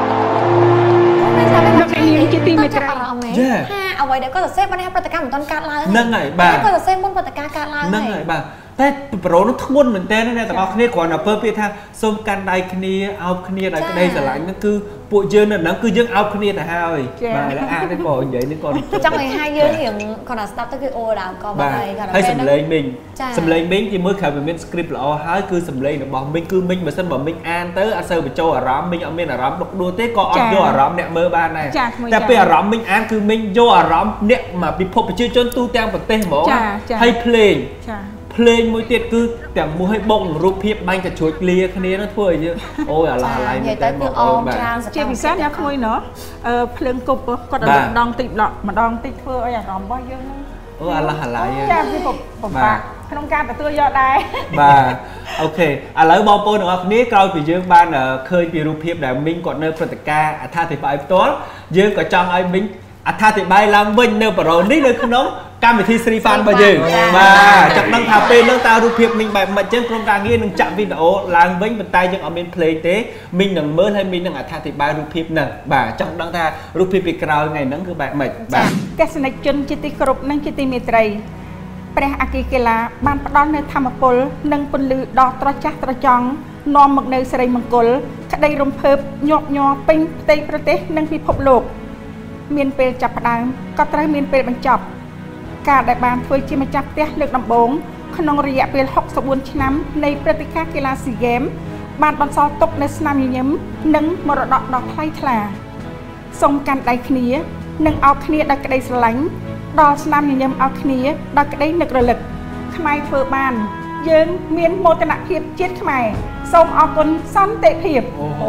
นักเรียนจิตติเมตรัยเอาไว้เดี๋ยวก็จะเซฟมันให้ปฏิการเหมือนตอนการไล่นั่งไงบ้างก็จะเซฟบนปฏิการการไล่นั่งไงบ้างแต่โปรนั่งทั้งหมดเหมือนเต้นนั่นแหละแต่เอาคณีก่อนนะเพิ่มไปทางส่งการได้คณีเอาคณีได้ก็ได้สลายนั่นคือปุยยืนนั่นคือยังเอาคณีแต่ห้าเลยมาแล้วอ่านได้ก่อนใหญ่นี่ก่อน
จังเลยให้ยืนเห็นขนาดสตาร์ทก็คือโอดาวก็ไป
ให้สำเร็จมิงสำเร็จมิงที่เมื่อข่าวเป็นสคริปต์เราให้คือสำเร็จบอกมิงคือมิงเหมือนเส้นบอกมิงอ่านเตอร์อาเซอร์ไปโจอารามมิงเอาเมนอารามดดูเต้ก็ออกโจอารามเนี่ยเมื่อบ้านnàyแต่เป็นอารามมิงอ่านคือมิงโจอารามเนี่ยมาพิภพไปชื่อจนตู้แตงประเทศหมอให้เพลงเพลงมวยเตี้ยคือแต่มวยให้บ้องรูปเพียบมันจะช่วยเลียคะแนนนั่นถ้วยเยอะโอ้ยอะไรอะไร
เนี่ยแต่บอกแบบ
เชื่อพิเศษเนี่ยคุยเนาะเพลงกบก็ดองดองติดหลอกมาดองติดเพื่ออย่างร้องบ่อยเยอะนั่น
โอ้อะไรอะไร
แจ้งที่ผมผมปากขนมการแต่ตัวยอดได้
บ่าโอเคอ่ะแล้วบอลโปนของนี้เราไปยืมบ้านเคยไปรูปเพียบแต่มิงก่อนเนื้อปฏิกาท่าติไปตัวยืมก็จังไอ้มิงอัฐาติบายลำวิ่งเนื้อปลานี่เลยคุณน้องการไปที่สรีฟานไปยืมมาจากนั่งทาเป็นนั่งตารูปเพียบมิงแบบมันเจ้าโครงการนี้นั่งจับวิดีโอลางวิ่งเป็นตายยังเอาเป็นเพลงเต้มิงนั่งเมื่อให้มิงนั่งอัฐาติบายรูปเพียบนั่งบ่าจากนั่งทารูปเพียบไปกราวไงนั่งคือแบบเหม็ดบ่า
แกสนจนจิติกรุบนั่งจิติเมตรัยพระอากีเกลาบ้านปดอนในธรรมปลนั่งปลือดอกตระจักตระจองนอมหมกในสไรมังกรคดีรวมเพิ่มหยอกหยอเป็นเตยประเทศนั่งพิภพโลกเมียนเปรจับดามก็ตรายเมียนเปรบรรจับการได้บานถ้วยจิมาจับเตะเลือกลำบงក្នុងរយៈពេលហុកសិបបួនឆ្នាំនៃព្រឹត្តិការណ៍កីឡាស៊ីហ្គេមបានបន្សល់ទុកនូវស្នាមញញឹមនិងមរតកដ៏ថ្លៃថ្លាសូមកាន់ដៃគ្នានិងអោបគ្នាដោយក្តីស្រឡាញ់ដល់ស្នាមញញឹមអោបគ្នាដោយក្តីនឹករលឹកខ្មែរធ្វើបានយើងមានមោទនភាពជាតិខ្មែរសូមអរគុណសន្តិភាពអូអូ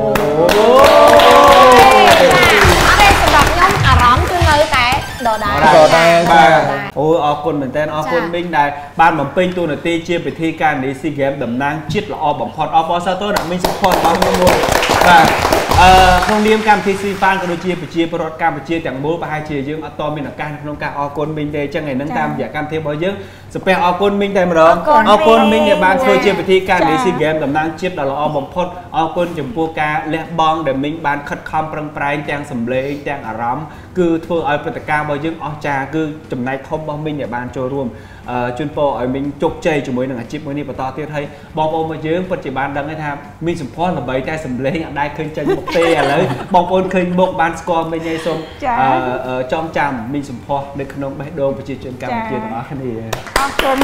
អរេសម្រាប់ខ្ញុំអារម្មណ៍គឺនៅតែដដែល
ដដែលបាទអូអរគុណមែនតើអរគុណមីងដែលបានបំពេញតួនាទីជាពិធីការនីស៊ីហ្គេមតំណាងជាតិល្អបំផុតអរគុណសាទរអ្នកមីងសុផាន់របស់ខ្ញុំមួយបាទអឺក្នុងនាមកម្មវិធីស៊ីហ្វានក៏ដូចជាប្រជាពលរដ្ឋកម្ពុជាទាំងមូលប្រហែលជាយើងអត់តមានឱកាសក្នុងការអរគុណមីងទេអញ្ចឹងឯហ្នឹងតាមរយៈកម្មវិធីរបស់យើងសំពះអរគុណមីងតែម្ដងអរគុណមីងដែលបានធ្វើជាពិធីការនីស៊ីហ្គេមតំណាងជាតិដ៏ល្អបំផុតអរគុណចំពោះការលះបង់ដែលមីងបានខិតខំប្រឹងប្រែងទាំងសម្លេងទាំងអារម្មណ៍គឺធ្វើឲ្យព្រឹត្តិការណ៍របស់យើងអស្ចារ្យគឺចំណែកធំរបស់មីងដែលបានចូលរួមជូនពរឲ្យមីងជោគជ័យជាមួយនឹងអាជីពមួយនេះបន្តទៀតហើយបងប្អូនរបស់យើងពិតជាបានដឹងថាមីងសំផស្សល្បីតែសម្លេងអត់ដែលឃើញចេញមុខទេឥឡូវបងប្អូនឃើញមុខបានស្គាល់មីងហើយសូមចងចាំមីងសំផស្សនៅក្នុងបេះដូងប្រជាជនកម្ពុជាទាំងអស់គ្នា
អរគុណ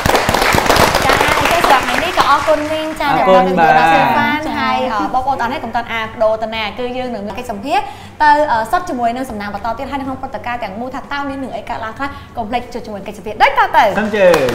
ចា៎អញ្ចឹងសម្រាប់ថ្ងៃនេះក៏អរគុណមីងចា៎ដែលបានទទួលដល់សេវាហើយបងប្អូនអរនេះកុំតាន់អាបដូរតាណាគឺយើងនឹងមានកិច្ចសម្ភាសទៅសុទ្ធជាមួយនឹងសំណាងបន្តទៀតហើយនៅក្នុងព្រឹត្តិការណ៍ទាំងមូលថាតើមាននឹងអីកើតឡើងខ្លះកុំភ្លេចជួយជាមួយកិច្ចសម្ភាសដូចតទៅ
អញ្ចឹង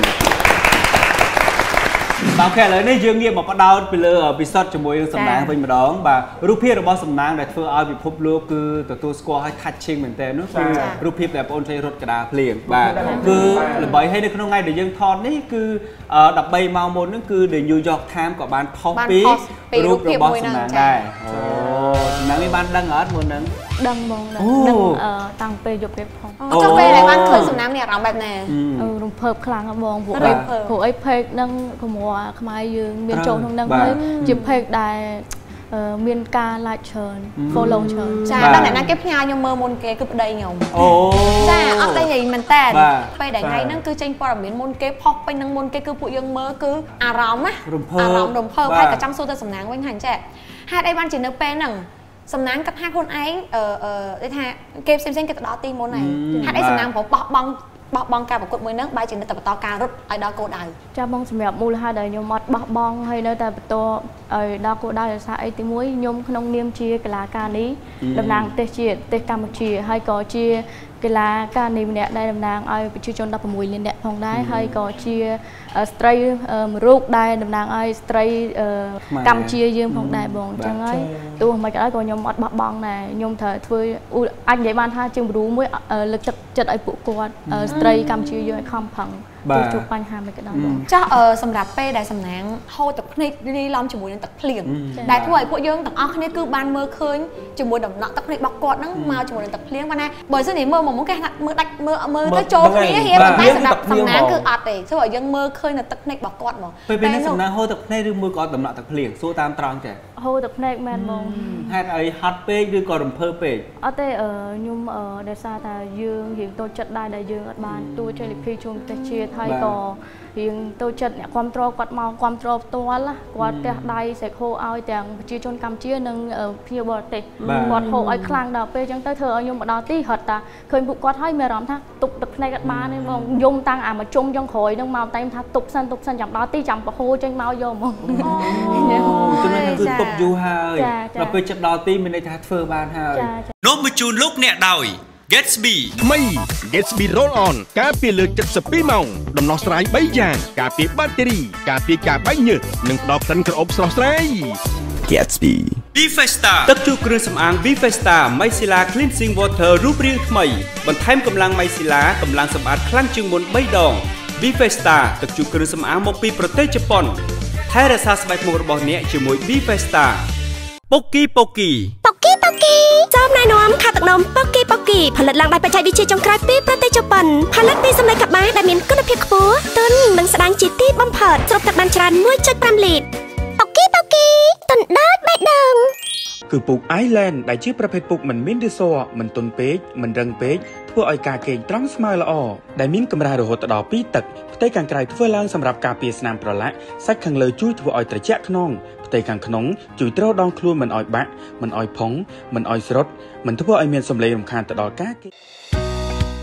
បាទឥឡូវនេះយើងងាកមកបដោតពីលើពិសោធន៍ជាមួយនឹងសំណាងវិញម្ដងបាទរូបភាពរបស់សំណាងដែលធ្វើឲ្យពិភពលោកគឺទទួលស្គាល់ឲ្យ touching មែនតើនោះគឺរូបភាពដែលបងប្អូនឃើញរត់កដាភ្លៀងបាទគឺល្បីឲ្យនៅក្នុងថ្ងៃដែលយើងថតនេះគឺដប់បីម៉ោងមុនហ្នឹងគឺ The New York Times ក៏បានផុសពីរូបរបស់សំណាងដែរអូសំណាងនេះបានដឹងអត់មុនហ្នឹង
ដឹងហ្មងនឹងតាំងពេលយប់គេផង
អូចុះពេលដែលបានឃើញសំណាងនេះអារម្មណ៍បែបណា
អឺរំភើបខ្លាំងហ្មងព្រោះអីព្រោះអីពេកនឹងកម្រខ្មែរយើងមានចូលក្នុងហ្នឹងហើយជាពេកដែលមានការ like ច្រើន follow ច្រើន
ចាដល់អ្នកណាគេផ្ញើខ្ញុំមើលមុនគេគឺប្តីខ្ញុំអូចាអត់តែនិយាយមែនតើពេលដែលថ្ងៃហ្នឹងគឺចេញព័ត៌មានមុនគេផុសពេញនឹងមុនគេគឺពួកយើងមើលគឺអារម្មណ៍ណាអារម្មណ៍រំភើបហើយក៏ចាំសួរទៅសំណាងវិញហាញ់ចាហេតុអីបានជានៅពេលហ្នឹងសំណាងគិតថាខ្លួនឯងអឺអឺថាគេផ្សេងៗគេទៅដល់ទីមុនហើយហេតុអីសំណាងប្របោះបង់បោះបង់ការប្រកួតមួយហ្នឹងបែរជានៅតែបន្តការរត់ឲ្យដល់គោលដៅ
ចាបងសម្រាប់មូលហេតុដែលខ្ញុំអត់បោះបង់ហើយនៅតែបន្តឲ្យដល់គោលដៅដោយសារអីទីមួយខ្ញុំក្នុងនាមជាកីឡាការីតំណាងប្រទេសជាតិប្រទេសកម្ពុជាហើយក៏ជាកីឡាការីម្នាក់ដែលតំណាងឲ្យប្រជាជនដប់ប្រាំមួយលាននាក់ផងដែរហើយក៏ជាស្ត្រីមួយរូបដែលតំណាងឲ្យស្ត្រីកម្ពុជាយើងផងដែរបងអញ្ចឹងហើយទោះមិនក៏ដោយក៏ខ្ញុំអត់បោះបង់ដែរខ្ញុំត្រូវធ្វើអាចនិយាយបានថាជាងគ្រូមួយលើកទឹកចិត្តឲ្យពួកគាត់ស្ត្រីកម្ពុជាយើងឲ្យខំប្រឹងទោះជួបបញ្ហាមិនក៏ដោយបង
ចាស់សម្រាប់ពេលដែលសំណាងហូរទឹកភ្នែកលីឡំជាមួយនឹងទឹកភ្លៀងដែលធ្វើឲ្យពួកយើងទាំងអស់គ្នាគឺបានមើលឃើញជាមួយដំណក់ទឹកភ្នែករបស់គាត់ហ្នឹងមកជាមួយនឹងទឹកភ្លៀងបានណាបើសិនជាមើលមកមុនគេមើលដាច់មើលមើលទៅចូលគ្នាហៀប៉ុន្តែសម្រាប់សំណាងគឺអត់ទេធ្វើឲ្យយើងមើលឃើញនៅទឹកភ្នែករបស់គាត់មក
ពេលពេលនេះសំណាងហូរទឹកភ្នែកឬមួយក៏ដំណក់ទឹកភ្លៀងសួរតាមត្រង់ចា
ហូរទឹកភ្នែកមែនបង
ហេតុអីហត់ពេកឬក៏រំភើបពេក
អត់ទេខ្ញុំដោយសារតែយើងរៀងតូចចិត្តដែរដែលយើងអត់បានទួចលិភីជុំប្រទេសជាតិហើយក៏រៀងតូចចិត្តអ្នកគ្រប់គ្រងគាត់មកគ្រប់គ្រងផ្ទាល់គាត់ផ្ទះដៃសេកហូឲ្យទាំងប្រជាជនកម្ពុជានិងភ្ញៀវបរទេសគាត់ហូឲ្យខ្លាំងដល់ពេលអញ្ចឹងទៅធ្វើឲ្យខ្ញុំមកដល់ទីរត់តាឃើញពួកគាត់ហើយមានអារម្មណ៍ថាទុកទឹកភ្នែកអត់បានទេហ្មងយំតាំងអាមកជុំចុងក្រោយនឹងមកតែថាទុកសិនទុកសិនចាំដល់ទីចាំបហូចេញមកយកហ្មង
ចំណុចគឺទុកយូរហើយដល់ពេលចិត្តដល់ទីមានន័យថាធ្វើបានហើយ
នោមបញ្ជូនលោកអ្នកដោយGatsby ថ្មី Gatsby Roll On ការពារលើចិត្តសិបពីរម៉ោងដំណោះស្រាយបីយ៉ាងការពារបាក់តេរីការពារការបែកញើសនិងផ្ដល់ក្លិនក្រអូបស្រស់ស្រាយ Gatsby Vivesta ទឹកជូរគ្រឿងសម្អាង Vivesta Micellar Cleansing Water រូបរាងថ្មីបន្ថែមកម្លាំង Micellar កម្លាំងសម្អាតខ្លាំងជាងមុនបីដង Vivesta ទឹកជូរគ្រឿងសម្អាងមកពីប្រទេសជប៉ុនថែរក្សាស្បែកមុខរបស់អ្នកជាមួយ Vivesta ប៉ុកគីប៉ុកគី
ប៉ុកគីប៉ុកគីសូមណែនាំខាទឹកនំប៉ុកគីប៉ុកគីផលិតឡើងដោយបច្ចេកវិទ្យាចុងក្រោយពីប្រទេសជប៉ុនផលិតពីសម្លេងកបាដែលមានគុណភាពខ្ពស់ទន់និងស្ដាងជាទីបំផុតស្រូបទឹកបានច្រើន មួយចុចប្រាំ លីត្រប៉ុកគីប៉ុកគីទន់ដាច់បេះដូង
គឺពូក Island ដែលជាប្រភេទពូកមិនមានឫសមិនទន់ពេកមិនរឹងពេកធ្វើឲ្យការគេងត្រង់ស្មើល្អដែលមានកម្រាស់រហូតដល់ពីរទឹកផ្ទៃខាងក្រៅធ្វើឡើងសម្រាប់ការពារស្នាមប្រឡាក់សាច់ខាងលើជួយធ្វើឲ្យត្រជាក់ខ្នងផ្ទៃខាងក្នុងជួយទ្រដងខ្លួនមិនឲ្យបាក់មិនឲ្យផុងមិនឲ្យស្រុតមិនធ្វើឲ្យមានសម្លេងរំខានទៅដល់ការគេ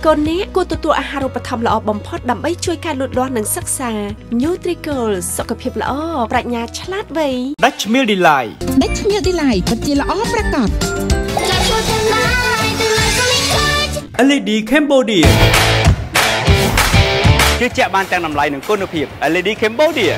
កូនអ្នកគួរទទួលអាហារូបត្ថម្ភល្អបំផុតដើម្បីជួយការលូតលាស់និងសិក្សា Nutricol សុខភាពល្អប្រាជ្ញាឆ្លាតវៃ
Dutch Meal Delight
Dutch Meal Delight ពិតជាល្អប្រកប
แอล อี ดี Cambodia ជឿជាក់បានទាំងតម្លៃនិងគុណភាព แอล อี ดี Cambodia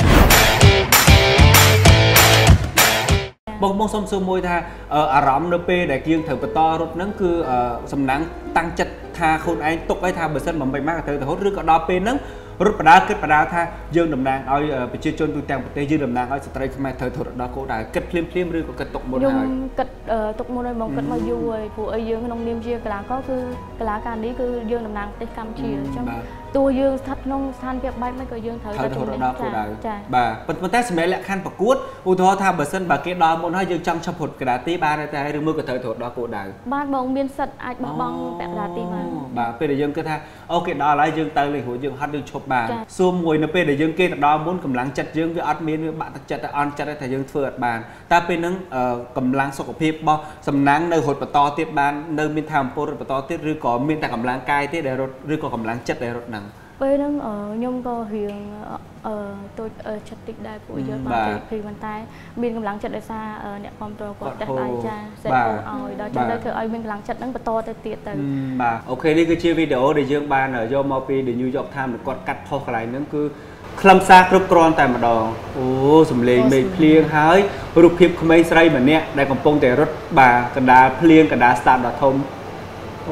បងបងសុំសួរមួយថាអារម្មណ៍នៅពេលដែលយើងត្រូវបន្តរត់ហ្នឹងគឺសំណាងតាំងចិត្តថាខ្លួនឯងទុកឲ្យថាបើសិនមិនបាច់មកត្រូវទៅរត់ឬក៏ដល់ពេលហ្នឹងរត់បដាគិតបដាថាយើងតំណាងឲ្យប្រជាជនទូទាំងប្រទេសយើងតំណាងឲ្យស្ត្រីខ្មែរត្រូវទៅរត់ដល់គោលដៅគិតភ្លាមភ្លាមឬក៏គិតទុកមុនហើយខ្ញុំគិតទុកមុនហើយបងគិតមកយូរហើយព្រោះអីយើងក្នុងនាមជាកីឡាករគឺកីឡាការនេះគឺយើងតំណាងប្រទេសកម្ពុជាអញ្ចឹងទោះយើងស្ថិតក្នុងស្ថានភាពបែបមិនក៏យើងត្រូវទៅរត់ដល់គោលដៅបាទប៉ុន្តែសម្រាប់លក្ខខណ្ឌប្រកួតឧទាហរណ៍ថាបើសិនបើគេដល់មុនហើយយើងចង់ឈប់រត់កីឡាទីបានតែឬមួយក៏ត្រូវទៅរត់ដល់គោលដៅបានបងមានសិទ្ធអាចបោះបង់ពាក់កីឡាទីបានបាទពេលដែលយើងគិតថាអូគេដល់ហើយយើងទៅលេងរួចយើងហត់យើងឈប់បានសួរមួយនៅពេលដែលយើងគេទៅដល់មុនកម្លាំងចិត្តយើងវាអត់មានវាបាក់ទឹកចិត្តតែអន់ចិត្តតែយើងធ្វើអត់បានតែពេលហ្នឹងកម្លាំងសុខភាពរបស់សំណាងនៅរត់បន្តទៀតបាននៅមានថាមពលរត់បន្តទៀតឬក៏មានតែកម្លាំងកាយទេដែលរត់ឬក៏កម្លាំងចិត្តដែលរត់ហ្នឹងពេលហ្នឹងខ្ញុំក៏រៀងអឺតូចចិត្តតិចដែរពួកយើងបានទៅព្រីប៉ុន្តែមានកម្លាំងចិត្តដោយសារអ្នកគ្រប់គ្រងគាត់តេស្តដៃចាសេពឲ្យដល់ចឹងទៅធ្វើឲ្យមានកម្លាំងចិត្តហ្នឹងបន្តទៅទៀតទៅបាទអូខេនេះគឺជាវីដេអូដែលយើងបានយកមកពី The New York Times គាត់កាត់ផុសកន្លែងហ្នឹងគឺខ្លឹមសារគ្រប់គ្រាន់តែម្ដងអូសំលេងមេឃភ្លៀងហើយរូបភាពក្មេងស្រីម្នាក់ដែលកំពុងតែរត់បាទកណ្ដាលភ្លៀងកណ្ដាលស្តាតដ៏ធំអូ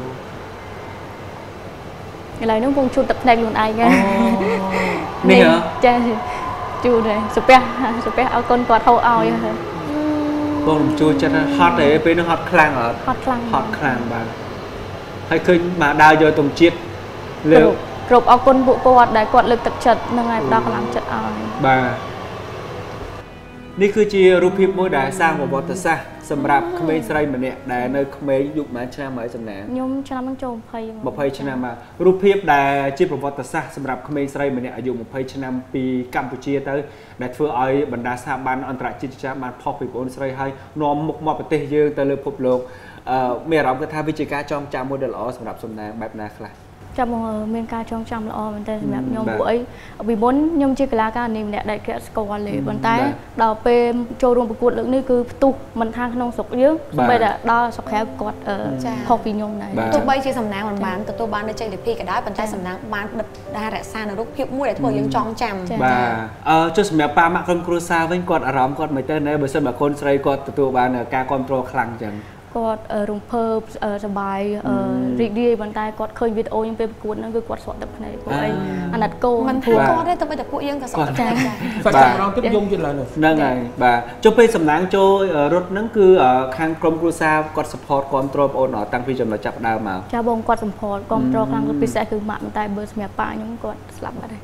ឥឡូវនេះបងជួបទឹកភ្នែកខ្លួនឯងហ្នឹងនេះហ៎ចាជួបដែរសុភ័ក្រសុភ័ក្រឲ្យកូនគាត់ហូរឲ្យហ្នឹងបងជួយចិត្តហត់ទេពេលនោះហត់ខ្លាំងអត់ហត់ខ្លាំងហត់ខ្លាំងបាទហើយឃើញមកដើរយកទងជាតិលើគ្រប់អរគុណពួកគាត់ដែលគាត់លើកទឹកចិត្តនឹងឲ្យផ្ដល់កម្លាំងចិត្តឲ្យបាទនេះគឺជារូបភាពមួយដែលសាងប្រវត្តិសាស្ត្រសម្រាប់ក្មេងស្រីម្នាក់ដែលនៅក្មេងយុគប៉ុន្មានឆ្នាំហើយសំណាងខ្ញុំឆ្នាំនឹងចូល20 20ឆ្នាំបាទរូបភាពដែលជាប្រវត្តិសាស្ត្រសម្រាប់ក្មេងស្រីម្នាក់អាយុ20ឆ្នាំពីកម្ពុជាទៅដែលធ្វើឲ្យបណ្ដាស្ថាប័នអន្តរជាតិជាច្រើនបានផុសពីប្អូនស្រីហើយនាំមុខមកប្រទេសយើងទៅលើពិភពលោកអឺមានអារម្មណ៍ថាវាជាការចងចាំមួយដ៏ល្អសម្រាប់សំណាងបែបណាខ្លះចាំមកមានការចងចាំល្អមែនតើសម្រាប់ខ្ញុំព្រោះអីពីមុនខ្ញុំជាកីឡាករនេះម្នាក់ដែលគេស្គាល់ទេប៉ុន្តែដល់ពេលចូលរួមប្រកួតលើកនេះគឺផ្ទុះមិនថាក្នុងស្រុកយើងបែរដល់ស្រុកក្រៅគាត់ខុសពីខ្ញុំដែរទោះបីជាសំណាងមិនបានទទួលបាននៅជ័យលាភីក៏ដោយប៉ុន្តែសំណាងបានដិតដែលរក្សានៅរូបភាពមួយដែលធ្វើយើងចងចាំបាទអឺចុះសម្រាប់ប៉ាម៉ាក់ក្រុមគ្រួសារវិញគាត់អារម្មណ៍គាត់មិនទៅណែបើសិនបើកូនស្រីគាត់ទទួលបានការគ្រប់គ្រងខ្លាំងអញ្ចឹងគាត់រំភើបសប្បាយរីករាយប៉ុន្តែគាត់ឃើញវីដេអូខ្ញុំពេលប្រកួតហ្នឹងគឺគាត់ស្រក់ទឹកភ្នែកពួកអីអាណិតកូនមិនថាគាត់ទេទៅតែពួកយើងក៏ស្រក់ទឹកភ្នែកដែរបាទម្ដងទៀតយំទៀតឡើយហ្នឹងហើយបាទចុះពេលសំណាងចូលរត់ហ្នឹងគឺខាងក្រុមគ្រួសារគាត់ support គ្រប់គ្រងបងអូនតាំងពីចំណុចចាប់ដើមមកចាបងគាត់ support គ្រប់គ្រងខ្លាំងពិសេសគឺម៉ាក់តែបើសម្រាប់ប៉ាខ្ញុំគាត់ស្លាប់បាត់ហើយ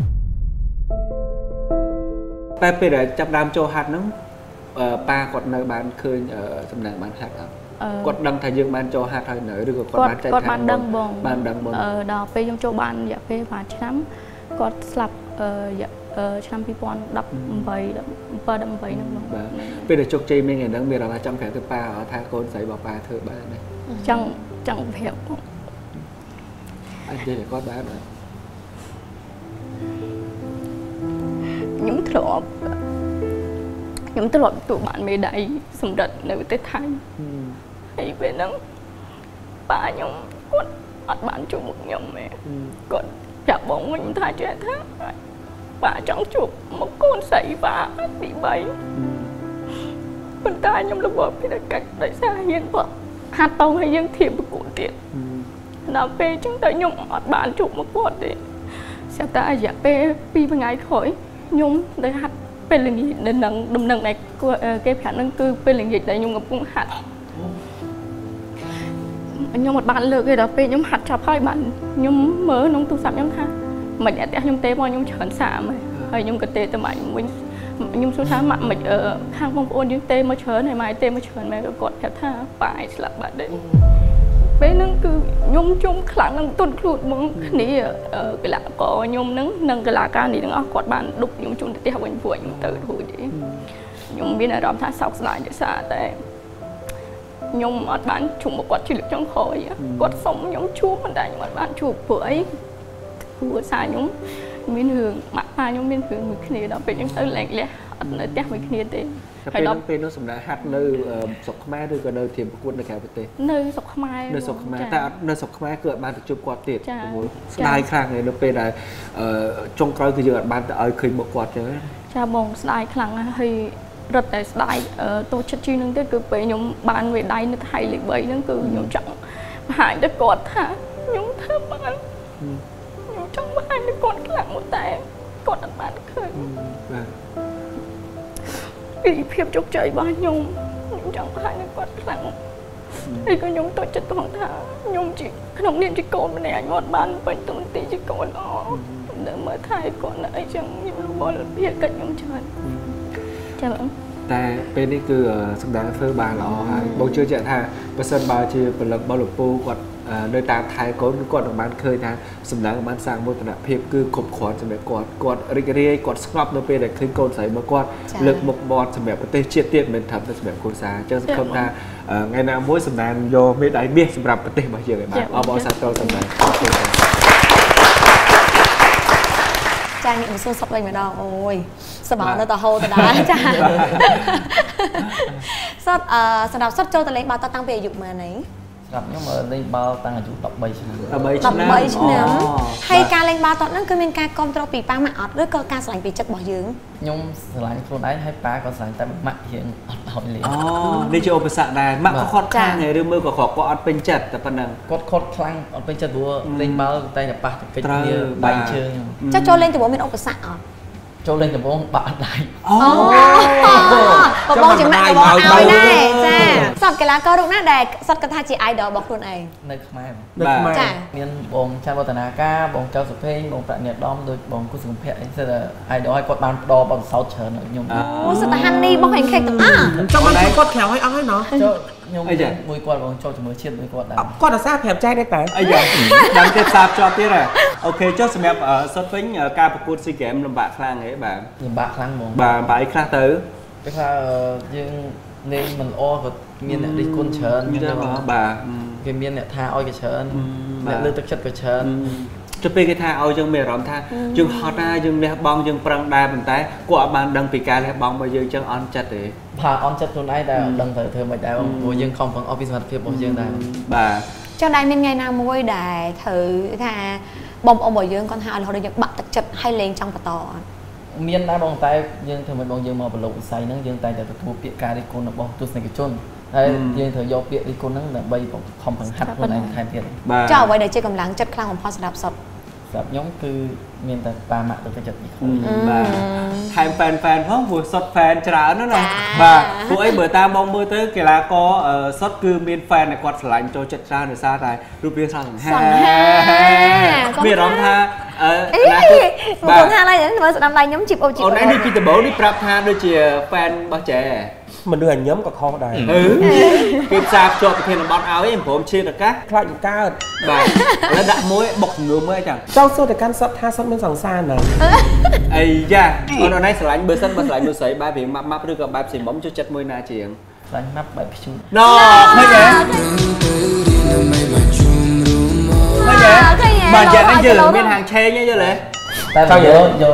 តែពេលដែលចាប់ដើមចូលហាត់ហ្នឹងប៉ាគាត់នៅបានឃើញសំណាងបានហាត់អត់គាត់ដឹងថាយើងបានចូលហាត់ហើយនៅឬក៏គាត់បានចែកថាគាត់បានដឹងបងបានដឹងបងដល់ពេលខ្ញុំចូលបានរយៈពេលប្រហែលឆ្នាំគាត់ស្លាប់រយៈឆ្នាំពីរពាន់ដប់ប្រាំ ដប់ប្រាំ ដប់ប្រាំហ្នឹងបងពេលដែលជោគជ័យមានថ្ងៃហ្នឹងមានអារម្មណ៍ចង់ប្រាប់ទៅប៉ាថាកូនស្រីរបស់ប៉ាធ្វើបានដែរចង់ចង់ប្រាប់បងអត់ទេគាត់បានខ្ញុំធ្លាប់ខ្ញុំធ្លាប់ទទួលបានមេដាយសម្រិតនៅប្រទេសថៃហើយពេលហ្នឹងប៉ាខ្ញុំគាត់អត់បានជួបមុខខ្ញុំទេគាត់ប្រាប់បងវិញថាចេះថាប៉ាចង់ជួបមុខកូនស្រីប៉ាទីបីប៉ុន្តែខ្ញុំលបពីតែកាច់ដោយសារហ៊ានបងហាត់តង់ឲ្យយើងធៀបប្រកួតទៀតដល់ពេលអញ្ចឹងតែខ្ញុំអត់បានជួបមុខគាត់ទេស្រាប់តែរយៈពេលពីរថ្ងៃក្រោយខ្ញុំទៅហាត់ពេលល្ងាចនៅនឹងដំណឹងដែលគេប្រាប់ហ្នឹងគឺពេលល្ងាចដែលខ្ញុំកំពុងហាត់ខ្ញុំអត់បានលើកទេដល់ពេលខ្ញុំហាត់ចប់ហើយបានខ្ញុំមើលក្នុងទូរស័ព្ទខ្ញុំថាមិនអត់ខ្ញុំទេមកខ្ញុំច្រើនសាមហើយខ្ញុំក៏ទេទៅម៉ាក់វិញខ្ញុំសួរថាម៉ាក់មិនខាងបងប្អូនយើងទេមកច្រើនហើយម៉ាក់ទេមកច្រើនមែនគាត់ប្រាប់ថាប៉ាឯងស្លាប់បាត់ទេពេលហ្នឹងគឺខ្ញុំជុំខ្លាំងនឹងទុនខ្លួនមកគ្នាកីឡាករខ្ញុំហ្នឹងនិងកីឡាករនេះទាំងអស់គាត់បានដុកខ្ញុំជុំទៅផ្ទះវិញពួកខ្ញុំទៅរួចទេខ្ញុំមានអារម្មណ៍ថាសោកស្ដាយដោយសារតែ
ខ្ញុំអត់បានជួបមកគាត់ជាលើកចុងក្រោយគាត់សុំខ្ញុំជួបមិនដែរខ្ញុំអត់បានជួបព្រោះអីព្រោះសារខ្ញុំមានរឿងម៉ាក់ប៉ាខ្ញុំមានរឿងមួយគ្នាដល់ពេលខ្ញុំទៅលែងលះអត់នៅផ្ទះមួយគ្នាទេ
ហើយដល់ពេលនោះសម្រាប់ហាត់នៅស្រុកខ្មែរឬក៏នៅធៀបប្រកួតនៅក្រៅប្រទេស
នៅស្រុកខ្មែរ
នៅស្រុកខ្មែរតែអត់នៅស្រុកខ្មែរគឺអត់បានទៅជួបគាត់ទៀតស្ដាយខ្លាំងហើយនៅពេលដែលចុងក្រោយគឺយើងអត់បានទៅឲ្យឃើញមុខគាត់ចឹង
ចាបងស្ដាយខ្លាំងហើយរត់តែស្ដាយតូចចិត្តជីនឹងទៅគឺពេលខ្ញុំបានវេដៃនៅថៃលេខបីហ្នឹងគឺខ្ញុំចង់បង្ហាញទៅគាត់ថាខ្ញុំធ្វើបានខ្ញុំចង់បង្ហាញទៅគាត់ខ្លាំងមកតែគាត់អត់បានឃើញបាទពីភាពជោគជ័យរបស់ខ្ញុំខ្ញុំចង់បង្ហាញទៅគាត់ខ្លាំងហើយក៏ខ្ញុំតូចចិត្តផងថាខ្ញុំជាក្នុងនាមជាកូនម្នាក់ខ្ញុំអត់បានពេញតួនាទីជាកូនល្អនៅមើលថៃគាត់នៅអីចឹងខ្ញុំរវល់ភារកិច្ចខ្ញុំច្រើនចាបង
តែពេលនេះគឺសម្ដែងធ្វើបានល្អហើយបងជឿជាក់ថាបើសិនបើជាពលិករបស់លោកពូគាត់នៅតាមថៃកូនគាត់នឹងបានឃើញថាសម្ដែងបានសាងមោទនភាពគឺគ្រប់គ្រាន់សម្រាប់គាត់គាត់រីករាយគាត់ស្ងប់នៅពេលដែលឃើញកូនស្រីរបស់គាត់លើកមុខមាត់សម្រាប់ប្រទេសជាតិទៀតមិនថាតែសម្រាប់គ្រួសារអញ្ចឹងសង្ឃឹមថាថ្ងៃណាមួយសម្ដែងយកមេដាយមាសសម្រាប់ប្រទេសរបស់យើងឲ្យបានអបអរសាទរសម្ដែង
ចានេះមិនសួរសុខវិញម្ដងអូយសបោនៅតែហូរទៅដែរចាសុតអឺសម្រាប់សុតចូលទៅលេងបាល់តាំងពីអាយុប៉ុន្មានហ្នឹង
សម្រាប់ខ្ញុំលេងបាល់តាំងអាយុដប់បីឆ្នាំ
ដប់បីឆ្នាំ
ហើយការលេងបាល់តាំងហ្នឹងគឺមានការគ្រប់គ្រងពីប៉ាម៉ាក់អត់ឬក៏ការស្រឡាញ់ពីចិត្តរបស់យើង
ខ្ញុំស្រឡាញ់ខ្លួនឯងហើយប៉ាក៏ស្រឡាញ់តែម៉ាក់យើងអត់ឲ្យលេង
អូនេះជាឧបសគ្គដែរម៉ាក់ក៏ខត់ខ្លាំងហើយឬមើលក៏គាត់អត់ពេញចិត្តតែប៉ុណ្ណឹង
គាត់ខត់ខ្លាំងអត់ពេញចិត្តព្រោះលេងបាល់តែតែប៉ះតែកិច្ចគ្នាបែកជើង
ចុះចូលលេងដំបូងមានឧបសគ្គអត់
ចូលលេងដំបូងបាក់អត់ដៃ
អូបងបងជាម៉ាក់បងឲ្យដែរចាសតកីឡាកររូបណាដែលសតគាត់ថាជា idol របស់ខ្លួនឯង
នៅខ្មែរនៅខ្មែរចាមានបងច័ន្ទវឌ្ឍនាការបងចៅសុភេងបងប្រាក់ញាដំដូចបងគុសុភ័ក្រអីសិតតែ idol ឲ្យគាត់បានផ្ដល់បទពិសោធន៍ច្រើនឲ្យខ្ញុំ
អូសិតតែហាន់នេះបងហែងខេកទាំងអស់
ចង់បានគាត់ក្រៅឲ្យអស់ហើយណោះ
ចូលខ្ញុំមួយគាត់បងចូលជាមួយជាតិមួយគាត់ដែរ
គាត់អាសាប្រាប់ចែកដែរតើ
អីយ៉ាងដល់ទៀតសាបជាប់ទៀតហ៎អូខេចុះសម្រាប់សុតវិញការប្រកួត SEA Games លំបាកខ្លាំងហ៎បាទ
លំបាកខ្លាំងហ្មង
បាទបាយខ្លះទៅ
ពេលខ្លះយើងលេងមិនល្អក៏មានអ្នករិះគន់ច្រើន
មានបាទ
គេមានអ្នកថាឲ្យក៏ច្រើនអ្នកលើកទឹកចិត្តក៏ច្រើន
ទៅពេលគេថាឲ្យយើងមានអារម្មណ៍ថាយើងហត់ណាយើងលះបង់យើងប្រឹងដែរប៉ុន្តែគាត់អត់បានដឹងពីការលះបង់របស់យើងចឹងអន់ចិត្តទេ
បាទអន់ចិត្តខ្លួនឯងតែអត់ដឹងទៅធ្វើមិនដែរព្រោះយើងខំប្រឹងអស់ពីសមត្ថភាពរបស់យើងដែរ
បាទ
ចុះដែរមានថ្ងៃណាមួយដែលត្រូវថាបងប្អូនរបស់យើងគាត់ថាឲ្យរហូតដល់យើងបាក់ទឹកចិត្តឲ្យលេងចង់បន្តអត់
មានដែរបងតែយើងធ្វើមិនបងយើងមកប្រឡូកវិស័យហ្នឹងយើងតែតែទទួលពាក្យការរិះគន់របស់ទស្សនិកជនហើយយើងត្រូវយកពាក្យរិះគន់ហ្នឹងដើម្បីខំប្រឹងហាត់ខ្លួនឯងថែមទៀត
ចុះអ្វីដែលជាកម្លាំងចិត្តខ្លាំងបំផុតសម្រាប់សុត
សម្រាប់ខ្ញុំគឺមានតែប៉ាម៉ាក់ទៅចិត្តនេះ
បាទថែមហ្វេនហ្វេនផងព្រោះសុតហ្វេនច្រើនណាស់ណាបាទព្រោះអីបើតាមបងមើលទៅកីឡាករសុតគឺមានហ្វេនដែលគាត់ស្រឡាញ់ចូលចិត្តច្រើនដោយសារតែរូបរាងស្រស់សង្ហាមានអារម្មណ៍ថា
អឺណាគាត់ថាឡើយមើលស្ដាំដៃខ្ញុំជីបអូជីប
អូនឯងនេះពីដំបូងនេះប្រាប់ថាដូចជាហ្វេនរបស់ចែ
មនុស្សអញញឹមក៏ខុសដែរ
គេផ្សារភ្ជាប់ប្រធានបទឲ្យព្រមឈៀតឱកាស
ខ្លាចកើត
បាទឥឡូវដាក់មួយបុកជំនួសមួយអញ្ចឹង
ចង់សួរតែកាន់សុតថាសុតមានសង្សារណា
អីយ៉ាអូនឯងស្រឡាញ់បើសិនបើស្រឡាញ់មួយស្រីបែបរៀងម៉ាប់ម៉ាប់ឬក៏បែបស៊ីមុំចូលចិត្តមួយណាជាង
ស្រឡាញ់ម៉ាប់បែបខ្ជូន
ណ៎ឃើញទេឃើញទេបាទយ៉ាងនេះយើងមានហាងឆេងទេយល់ទេ
តែយកយក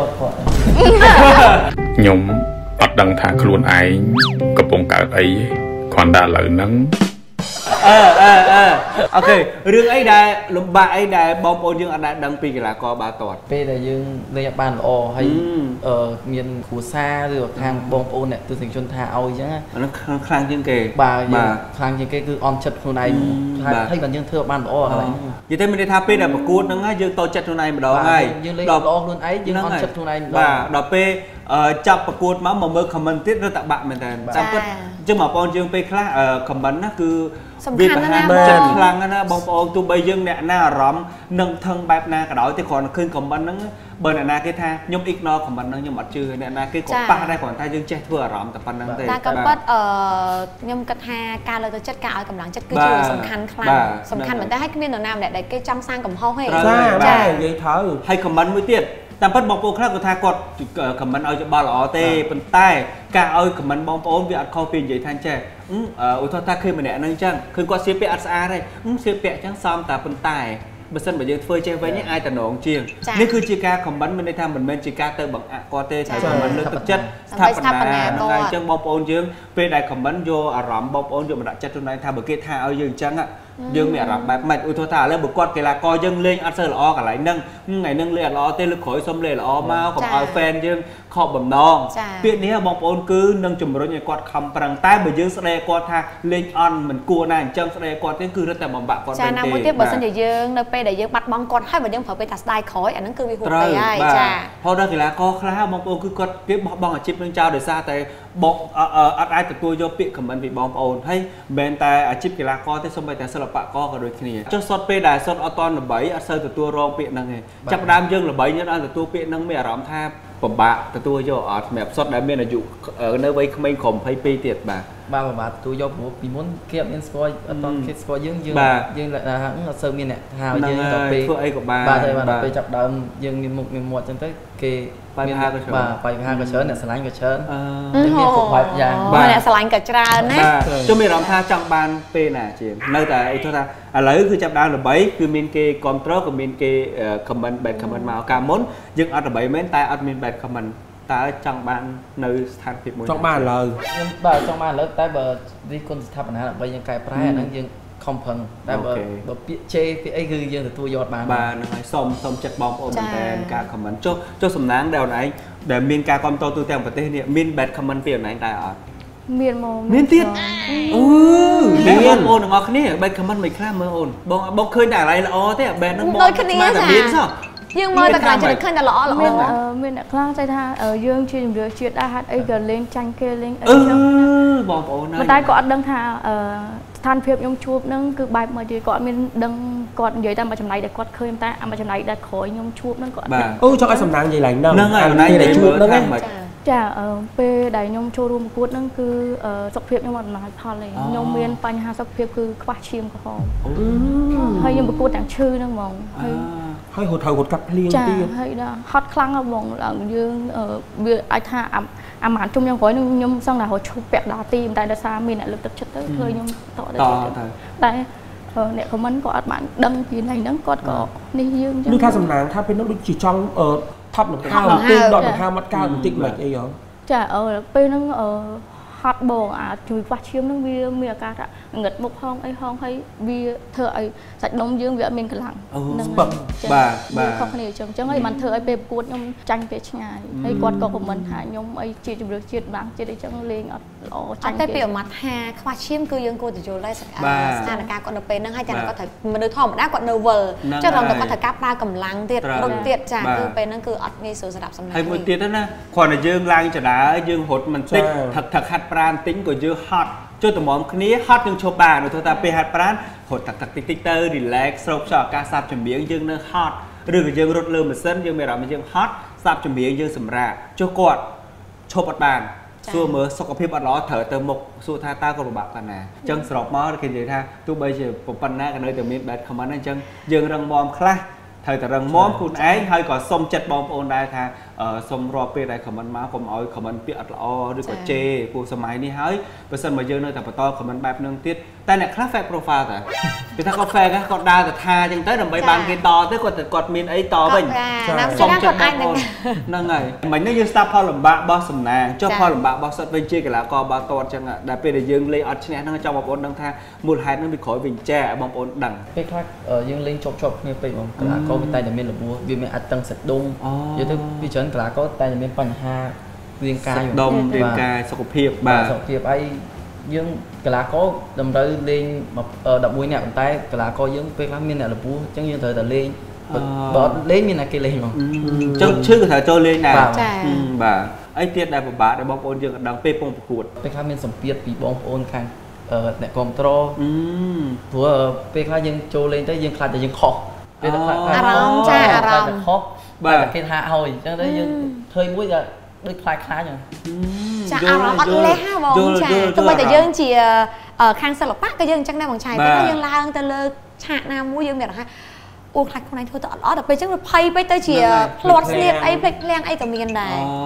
ខ្ញុំអត់ដឹងថាខ្លួនឯងកំពុងកើតអីគ្រាន់តែឥឡូវហ្នឹង
អឺអឺអឺអូខេរឿងអីដែលលំបាកអីដែលបងប្អូនយើងអត់ដែលដឹងពីកីឡាករបាល់ទាត់
ពេលដែលយើងលេងអត់បានល្អហើយអឺមានគ្រួសារឬខាងបងប្អូនអ្នកទស្សនិកជនថាឲ្យអញ្ចឹង
អានោះខ្លាំងជាងគេ
បាទយើងខ្លាំងជាងគេគឺអន់ចិត្តខ្លួនឯងហើយបើយើងធ្វើបានល្អកន្លែង
និយាយទៅមានន័យថាពេលដែលប្រកួតហ្នឹងយើងតូចចិត្តខ្លួនឯងម្ដងហើយ
យើងលេងល្អខ្លួនឯងយើងអន់ចិត្តខ្លួនឯងម្ដង
បាទដល់ពេលចាប់ប្រកួតមកមកមើល comment ទៀតរត់តែបាក់មែនតើតាមពិតអញ្ចឹងបងប្អូនយើងពេលខ្លះ comment ណាគឺ
វាបង្ហាញ
ចិត្តខ្លាំងណាបងប្អូនទោះបីយើងអ្នកណាអារម្មណ៍នឹងថឹងបែបណាក៏ដោយតែគ្រាន់តែឃើញ comment ហ្នឹងបើអ្នកណាគេថាខ្ញុំ ignore comment ហ្នឹងខ្ញុំអត់ជឿអ្នកណាគេក៏ប៉ះដែរគ្រាន់តែយើងចេះធ្វើអារម្មណ៍តែប៉ុណ្្នឹងទេ
តែក៏ពិតអឺខ្ញុំគិតថាការលើកទឹកចិត្តការឲ្យកម្លាំងចិត្តគឺជាសំខាន់ខ្លាំងសំខាន់មែនតើហើយគ្មាននរណាម្នាក់ដែលគេចង់សាងកំហុសទេ
ចានិយាយត្រូវ
ហើយ comment មួយទៀតតាមពិតបងប្អូនខ្លះគាត់ថាគាត់ខមមិនឲ្យច្បាស់ល្អទេប៉ុន្តែការឲ្យខមមិនបងប្អូនវាអត់ខុសពីនិយាយថាចេះឧទាហរណ៍ថាឃើញម្នាក់ហ្នឹងអញ្ចឹងឃើញគាត់ស្លៀកពាក់អត់ស្អាតទេស្លៀកពាក់អញ្ចឹងសមតែប៉ុន្តែបើសិនបើយើងធ្វើចេះវិញអាចតំណងជាងនេះគឺជាការខមមិនមានន័យថាមិនមែនជាការទៅបង្អាក់គាត់ទេតែខមមិនលើកទឹកចិត្តស្ថាបនាហ្នឹងហើយអញ្ចឹងបងប្អូនយើងពេលដែលខមមិនយកអារម្មណ៍បងប្អូនយកមកដាក់ចិត្តខ្លួនឯងថាបើគេថាឲ្យយើងអញ្ចឹងយើងមានអារម្មណ៍បែបម៉េចឧទាហរណ៍ថាឥឡូវបើគាត់កីឡាករយើងលេងអត់សូវល្អកន្លែងហ្នឹងថ្ងៃហ្នឹងលេងអត់ល្អទេលើក្រោយសុំលេងល្អមកកុំឲ្យ fan យើងខកបំណងពាក្យនេះបងប្អូនគឺនឹងជំរុញឲ្យគាត់ខំប្រឹងតែបើយើងស្ដីគាត់ថាលេងអន់មិនគួរណាអញ្ចឹងស្ដីគាត់ទេគឺរត់តែបំបាក់គាត់វិញទេចាណាមួយទៀតបើសិនជាយើងនៅពេលដែលយើងបាត់បង់គាត់ហើយបើយើងប្រើពេលថាស្ដាយក្រោយអាហ្នឹងគឺវាហួសពេលហើយចាហើយដល់កីឡាករខ្លះបងប្អូនគឺគាត់គេបោះបង់អាជីពនឹងចោលដោយសារតែបងអត់អាចទទួលយកពាក្យខមមិនពីបងប្អូនហើយមិនមែនតែអាជីពកីឡាករទេសូម្បីតែសិល្បករក៏ដូចគ្នាចុះសុទ្ធពេលដែលសុទ្ធអត់តល្បីអត់សូវទទួលរងពាក្យហ្នឹងទេចាប់ដើមយើងល្បីយើងអត់ទទួលពាក្យហ្នឹងមានអារម្មណ៍ថាពិបាកទទួលយកអត់សម្រាប់សុទ្ធដែលមានអាយុនៅវ័យក្មេងក្រោមยี่สิบពីរទៀតបាទបាទពិបាកទទួលយកព្រោះពីមុនគេអត់មានស្គាល់អត់តគេស្គាល់យើងយើងយើងអត់សូវមានអ្នកថាយើងទៅពេលធ្វើអីក៏បានបាទតែដល់ពេលចាប់ដើមយើងមានមុខមានមាត់អញ្ចឹងទៅគេបញ្ហាក៏ច្រើនបាទបញ្ហាក៏ច្រើនអ្នកស្រឡាញ់ក៏ច្រើនមានគ្រប់បែបយ៉ាងបាទអ្នកស្រឡាញ់ក៏ច្រើនណាជុំមានអារម្មណ៍ថាចង់បានពេលណាជាងនៅតែអីថាឥឡូវគឺចាប់ដើមល្បីគឺមានគេគ្រប់គ្រងក៏មានគេ comment bad comment មកកាលមុនយើងអត់ល្បីមែនតែអត់មាន bad comment តើចង់បាននៅស្ថានភាពមួយចង់បានឥឡូវខ្ញុំបាទចង់បានឥឡូវតែបើនេះគុណស្ថាបនាដើម្បីយើងកែប្រែអាហ្នឹងយើងខំប្រឹងតែបើបើពាក្យជេរពាក្យអីគឺយើងទទួលយកបានបាទហ្នឹងហើយសូមសូមចិត្តបងប្អូនមែនតើការ comment ចុះចុះសំណាងដែលអូនឯងដែលមានការគ្រប់គ្រងទូទាំងប្រទេសនេះមាន bad comment ពីអូនឯងតែអត់មានមកមានទៀតអូមានបងប្អូនទាំងអស់គ្នា bad comment មិនខ្លះមើលអូនបងបងឃើញតែอะไรល្អទេ bad ហ្នឹងបងស្មានតែមានសោះយើងមើលតែកន្លែងចិត្តឃើញតែល្អល្អមានមានអ្នកខ្លះចៃថាយើងជាជំរឿជាតិដែរហេតុអីក៏លេងចាញ់គេលេងអីចឹងបងប្អូនហើយតែគាត់អត់ដឹងថាស្ថានភាពខ្ញុំជួបហ្នឹងគឺបែបមកទៀតគាត់មានដឹងគាត់និយាយតែមួយចំណៃដែលគាត់ឃើញតែមួយចំណៃដែលក្រោយខ្ញុំជួបហ្នឹងគាត់អូចង់ឲ្យសំណាងនិយាយឡើងហ្នឹងហ្នឹងហើយចំណៃដែលជួបហ្នឹងចាពេលដែលខ្ញុំចូលរួមប្រកួតហ្នឹងគឺសុខភាពខ្ញុំអត់អំណោយផលទេខ្ញុំមានបញ្ហាសុខភាពគឺខ្វះឈាមក្រហមហើយខ្ញុំប្រកួតទាំងឈឺហ្នឹងហ្មងហើយហើយហូតត្រូវហូតកាត់ភ្លៀងទៀតចាហើយដល់ហត់ខ្លាំងហ្មងឡើងយើងវាអាចថាអាម៉ានជុំយ៉ាងក្រោយនឹងខ្ញុំសឹងតែរត់ឈប់ពាក់ដល់ទីតែដោយសារមានអ្នកលើកទឹកចិត្តទៅធ្វើខ្ញុំតទៅតែអ្នកខមមិនក៏អត់បានដឹងពីណៃហ្នឹងគាត់ក៏នេះយើងចឹងដូចថាសំណាងថាពេលនោះដូចជាចង់ថប់ដង្ហើមពេលដកដង្ហើមអត់កើតបន្តិចមិនអីហ៎ចាពេលហ្នឹងហត់បងអាជួយខ្វះឈាមហ្នឹងវាមានអាការៈងឹតមុខហងអីហងហើយវាធ្វើឲ្យសាច់ដុំយើងវាអត់មានកម្លាំងហ្នឹងបាទបាទខុសគ្នាអញ្ចឹងអញ្ចឹងហើយបានធ្វើឲ្យពេលប្រកួតខ្ញុំចាញ់ពេលឆ្ងាយហើយគាត់ក៏ខមមិនថាខ្ញុំអីជាជំរឿជាតិបាំងជាតិអីចឹងលេងអត់ល្អចាញ់តែពេលអាម៉ាត់ថាខ្វះឈាមគឺយើងគួរទៅយល់ដែរស្ថានភាពគាត់នៅពេលហ្នឹងហើយតែគាត់ត្រូវមនុស្សធម្មតាគាត់នៅវិលចុះដល់គាត់ត្រូវការប្រើកម្លាំងទៀតរត់ទៀតចាគឺពេលហ្នឹងគឺអត់ងាយស្រួលសម្រាប់សំណាងហើយមួយទៀតណាគ្រាន់តែយើងឡើងចដាយើងរត់មិនតិចថឹកថឹកហាត់ប្រាណតិចក៏យើងហត់ជួយតម្រាំគ្នាហត់យើងឈប់បានទៅថាពេលហាត់ប្រាណរត់តាក់តិចតិចទៅ relax ស្រូបខ្យល់អាកាសសាបចម្រៀងយើងនៅហត់ឬក៏យើងរត់លើម៉ាស៊ីនយើងមានអារម្មណ៍យើងហត់សាបចម្រៀងយើងសម្រាកចុះគាត់ឈប់អត់បានសួរមើលសុខភាពអត់ល្អត្រូវទៅមុខសួរថាតើគាត់ពិបាកប៉ុណ្ណាអញ្ចឹងសរុបមកគេនិយាយថាទោះបីជាប៉ុណ្ណាក៏នៅតែមាន bad comment អញ្ចឹងយើងរឹងមាំខ្លះត្រូវតែរឹងមាំខ្លួនឯងហើយក៏សុំចិត្តបងប្អូនដែរថាសុំរាប់ពេលដែល comment មកកុំឲ្យ comment ពាក្យអត់ល្អឬក៏ជេរពួកសម័យនេះហើយបើសិនមកយើងនៅតែបន្ត comment បែបហ្នឹងទៀតតែអ្នកខ្លះ fake profile តែគេថាគាត់ fake គាត់ដើរទៅថាអញ្ចឹងទៅដើម្បីបានគេតទៅគាត់គាត់មានអីតវិញសុំចិត្តបងប្អូនហ្នឹងហើយមិញនេះយើងស្ដាប់ផលលំបាករបស់សំណាងចុះផលលំបាករបស់សិតវិញជាកីឡាករបាល់ទាត់អញ្ចឹងដែលពេលដែលយើងលេងអត់ឈ្នះហ្នឹងចង់បងប្អូនដឹងថាមូលហេតុហ្នឹងវាក្រោយវិញចែបងប្អូនដឹងពេលខ្លះយើងលេងជាប់ជាប់គ្នាពេកបងកីឡាករវាតែតែមានរបួសវាមានអត់តឹងសាច់ដុំនិយាយទៅពីច្រើនកីឡាករតែមានបញ្ហារាងកាយដុំរាងកាយសុខភាពបាទសុខភាពហើយយើងកីឡាករតម្រូវលេងដប់មួយនាក់ប៉ុន្តែកីឡាករយើងពេលខ្លះមានអ្នករបួសអញ្ចឹងយើងត្រូវតែលេងបើអត់លេងមានតែគេលេងហ្មងអញ្ចឹងឈឺក៏ត្រូវចូលលេងដែរបាទអីទៀតដែលពិបាកដែលបងប្អូនយើងអត់ដឹងពេលពងប្រកួតពេលខ្លះមានសម្ពាធពីបងប្អូនខាងអ្នកគ្រប់គ្រងព្រោះពេលខ្លះយើងចូលលេងទៅយើងខ្លាចតែយើងខុសពេលខ្លះអារម្មណ៍ចាអារម្មណ៍ខុសបាទគេថាហើយអញ្ចឹងទៅយើងធ្វើមួយដល់ដូចខ្លាចខ្លាចហ្នឹងចាអារម្មណ៍អត់លេះហ่าបងចាទោះបីតែយើងជាខាងសិល្បៈក៏យើងអញ្ចឹងដែរបងឆៃតែយើងឡើងទៅលើឆាកណាមួយយើងមានអារម្មណ៍អូខ្លាចខ្លួនឯងធ្វើទៅអត់អត់ដល់ពេលអញ្ចឹងវាភ័យពេកទៅជាផ្លាត់ស្នៀតអីភ្លេចភ្លាំងអីក៏មានដែរ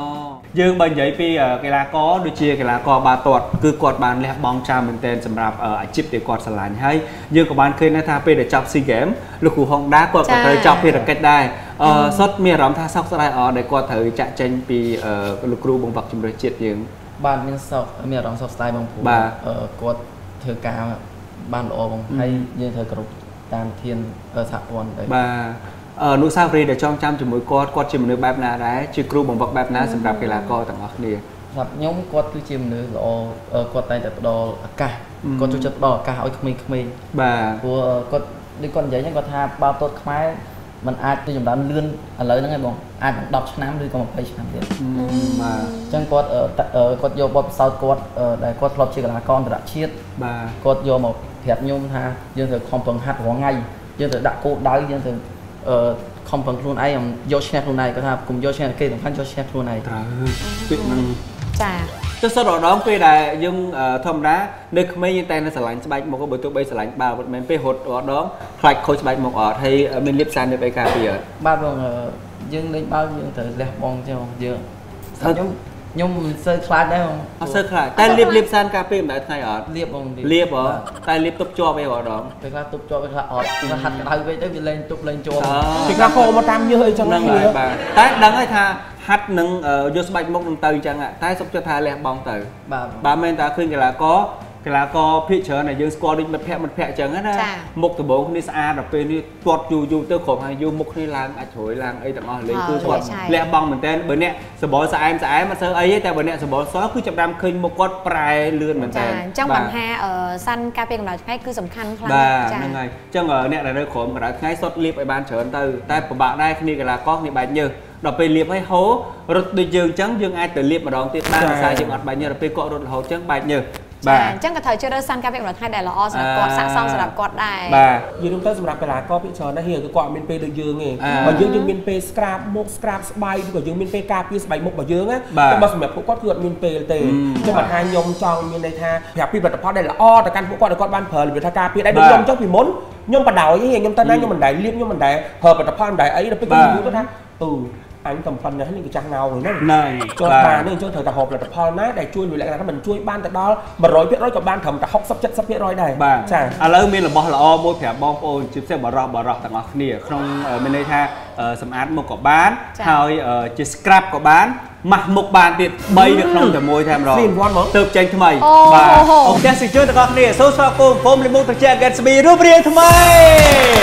dương bây giờ pi cái lá có đôi chia cái lá co ba tuột cứ quạt bàn lẹp bong cha mình tên sầm rạp ở chip để quạt sờ lạnh hay dương của bạn khơi na tha pi để chọc xi game lúc của hong đá quạt có thể chọc pi được kết đai sót miệng rắm tha sóc ra ở để quạt thử chạy tranh pi lúc cru bông bạc chìm rồi chết dương
ban miếng sọc miếng rắm sọc style bông phủ bà quạt thử cá ban lỗ bông hay dương thử cột tam thiên ở sạp quần đấy
bà nụ sao đi để cho trăm chừng mỗi quạt quạt chìm nửa bẹp ná đấy chỉ cru bông bạc bẹp ná sầm rạp cái lá co tặng ngọc nè
gặp nhóm quạt cứ chìm nửa lỗ quạt tay tập đo cả quạt cho chất đo cả ôi khmei khmei bà của quạt đi con giấy nhưng quạt tha bao tốt khmai mình ai tôi dùng đám lươn ở lớn ngay bọn ai cũng đọc năm đi còn một page năm tiền mà chẳng quạt ở quạt vô bọc sau quạt để quạt lọp chỉ là con đã chiết bà quạt vô một thiệt nhung ha dương từ không phần hạt của ngay dương từ đã cố đáy dương từ không phần luôn ai vô channel luôn này có thể cùng vô channel kia đồng khăn cho channel luôn này
tuyệt năng
chà
tức sau đó đón pe đại dương thom đá nơi mấy như tay nó sờ lạnh bay một cái bữa tôi bay sờ lạnh bao mình pe hột ở đó phải khôi bay một ở hay mình liệp san để bay cà phê
ba vòng dương lên bao dương từ lẹp bong cho dương nhung nhung sơ khai đấy không
sơ khai tay liệp liệp san cà phê mà thay ở
liệp bong
liệp ở tay liệp tụp cho bay ở đó
bay ra tụp cho bay ra ở hạt cái tay bay lên tụp lên cho
thì ra khô một trăm như hơi trong
năng lại bà tay đắng ấy tha hắt nâng vô sạch mốc nâng từ chẳng ạ tay sắp cho thai lẹp bong từ bà men ta khuyên cái là có cái là có phía chờ này dương score đi mật phẹ mật phẹ chẳng hết á một từ bốn đi xa đập bên đi tuột dù dù tiêu khổ hay dù mục đi làm ạch chối làm ấy tặng ngõ lên cứ quạt lẹp bong mình tên bữa nè sờ bó sa em sa em mà sờ ấy tại bữa nè sờ bó xóa cứ chậm đam khinh một quạt prai lươn mình tên
trong bản ha ở săn cà phê của nó ngay cứ sầm khăn
bà nâng ngày trong ở nè là nơi khổ mà đã ngay sót liệp ở ban trở từ tay của bạn đây khi cái là có những bài như đọc về liệp hay hố rồi đi dương trắng dương ai từ liệp mà đón tiếp ba sai dương ọt bài như là về cọ rồi hố trắng bài như bà
chẳng cả thời chưa đỡ săn cà phê của nó hai đại là o sẵn quạt sẵn xong sẵn quạt đại
bà
dương chúng ta sẵn cái là có bị chờ nó hiểu cái quạt miền Tây được dương nghe và dương dương miền Tây scrap một scrap bay của dương miền Tây cà phê bay một của dương á bà mà sẵn cũng quạt vượt miền Tây tề cho mặt hai nhông trong miền đây tha hẹp pin vật tập đây là oแต่การพวกquạt quạt ban phở là việc tha cà phêได้được nhông trong vì muốn nhông bắt đầu như nhông ta nói nhông mình đại liếp nhông mình đại hợp vật tập phan đại ấy là cái cái gì đó tha từ anh cầm phần này hay những cái trang nào rồi nó
này
cho bà nên cho thời tập hộp là tập phòn á để chui lùi lại là mình chui ban tại đó mà rồi biết nói cho ban thầm ta hóc sắp chất sắp biết rồi này
bà à lâu miền là bò là o môi phèo bong ôi chụp xe bò rọ bò rọ tặng ngọc nỉa không bên đây tha sầm át một cỏ bán thôi chỉ scrap cỏ bán mặt một bàn tiệt bay được không từ môi thêm rồi tự tranh thay mày bà ông cha xin chúc tặng ngọc nỉa số so cô phôm lên môi tặng trẻ Gatsby rút riêng thay mày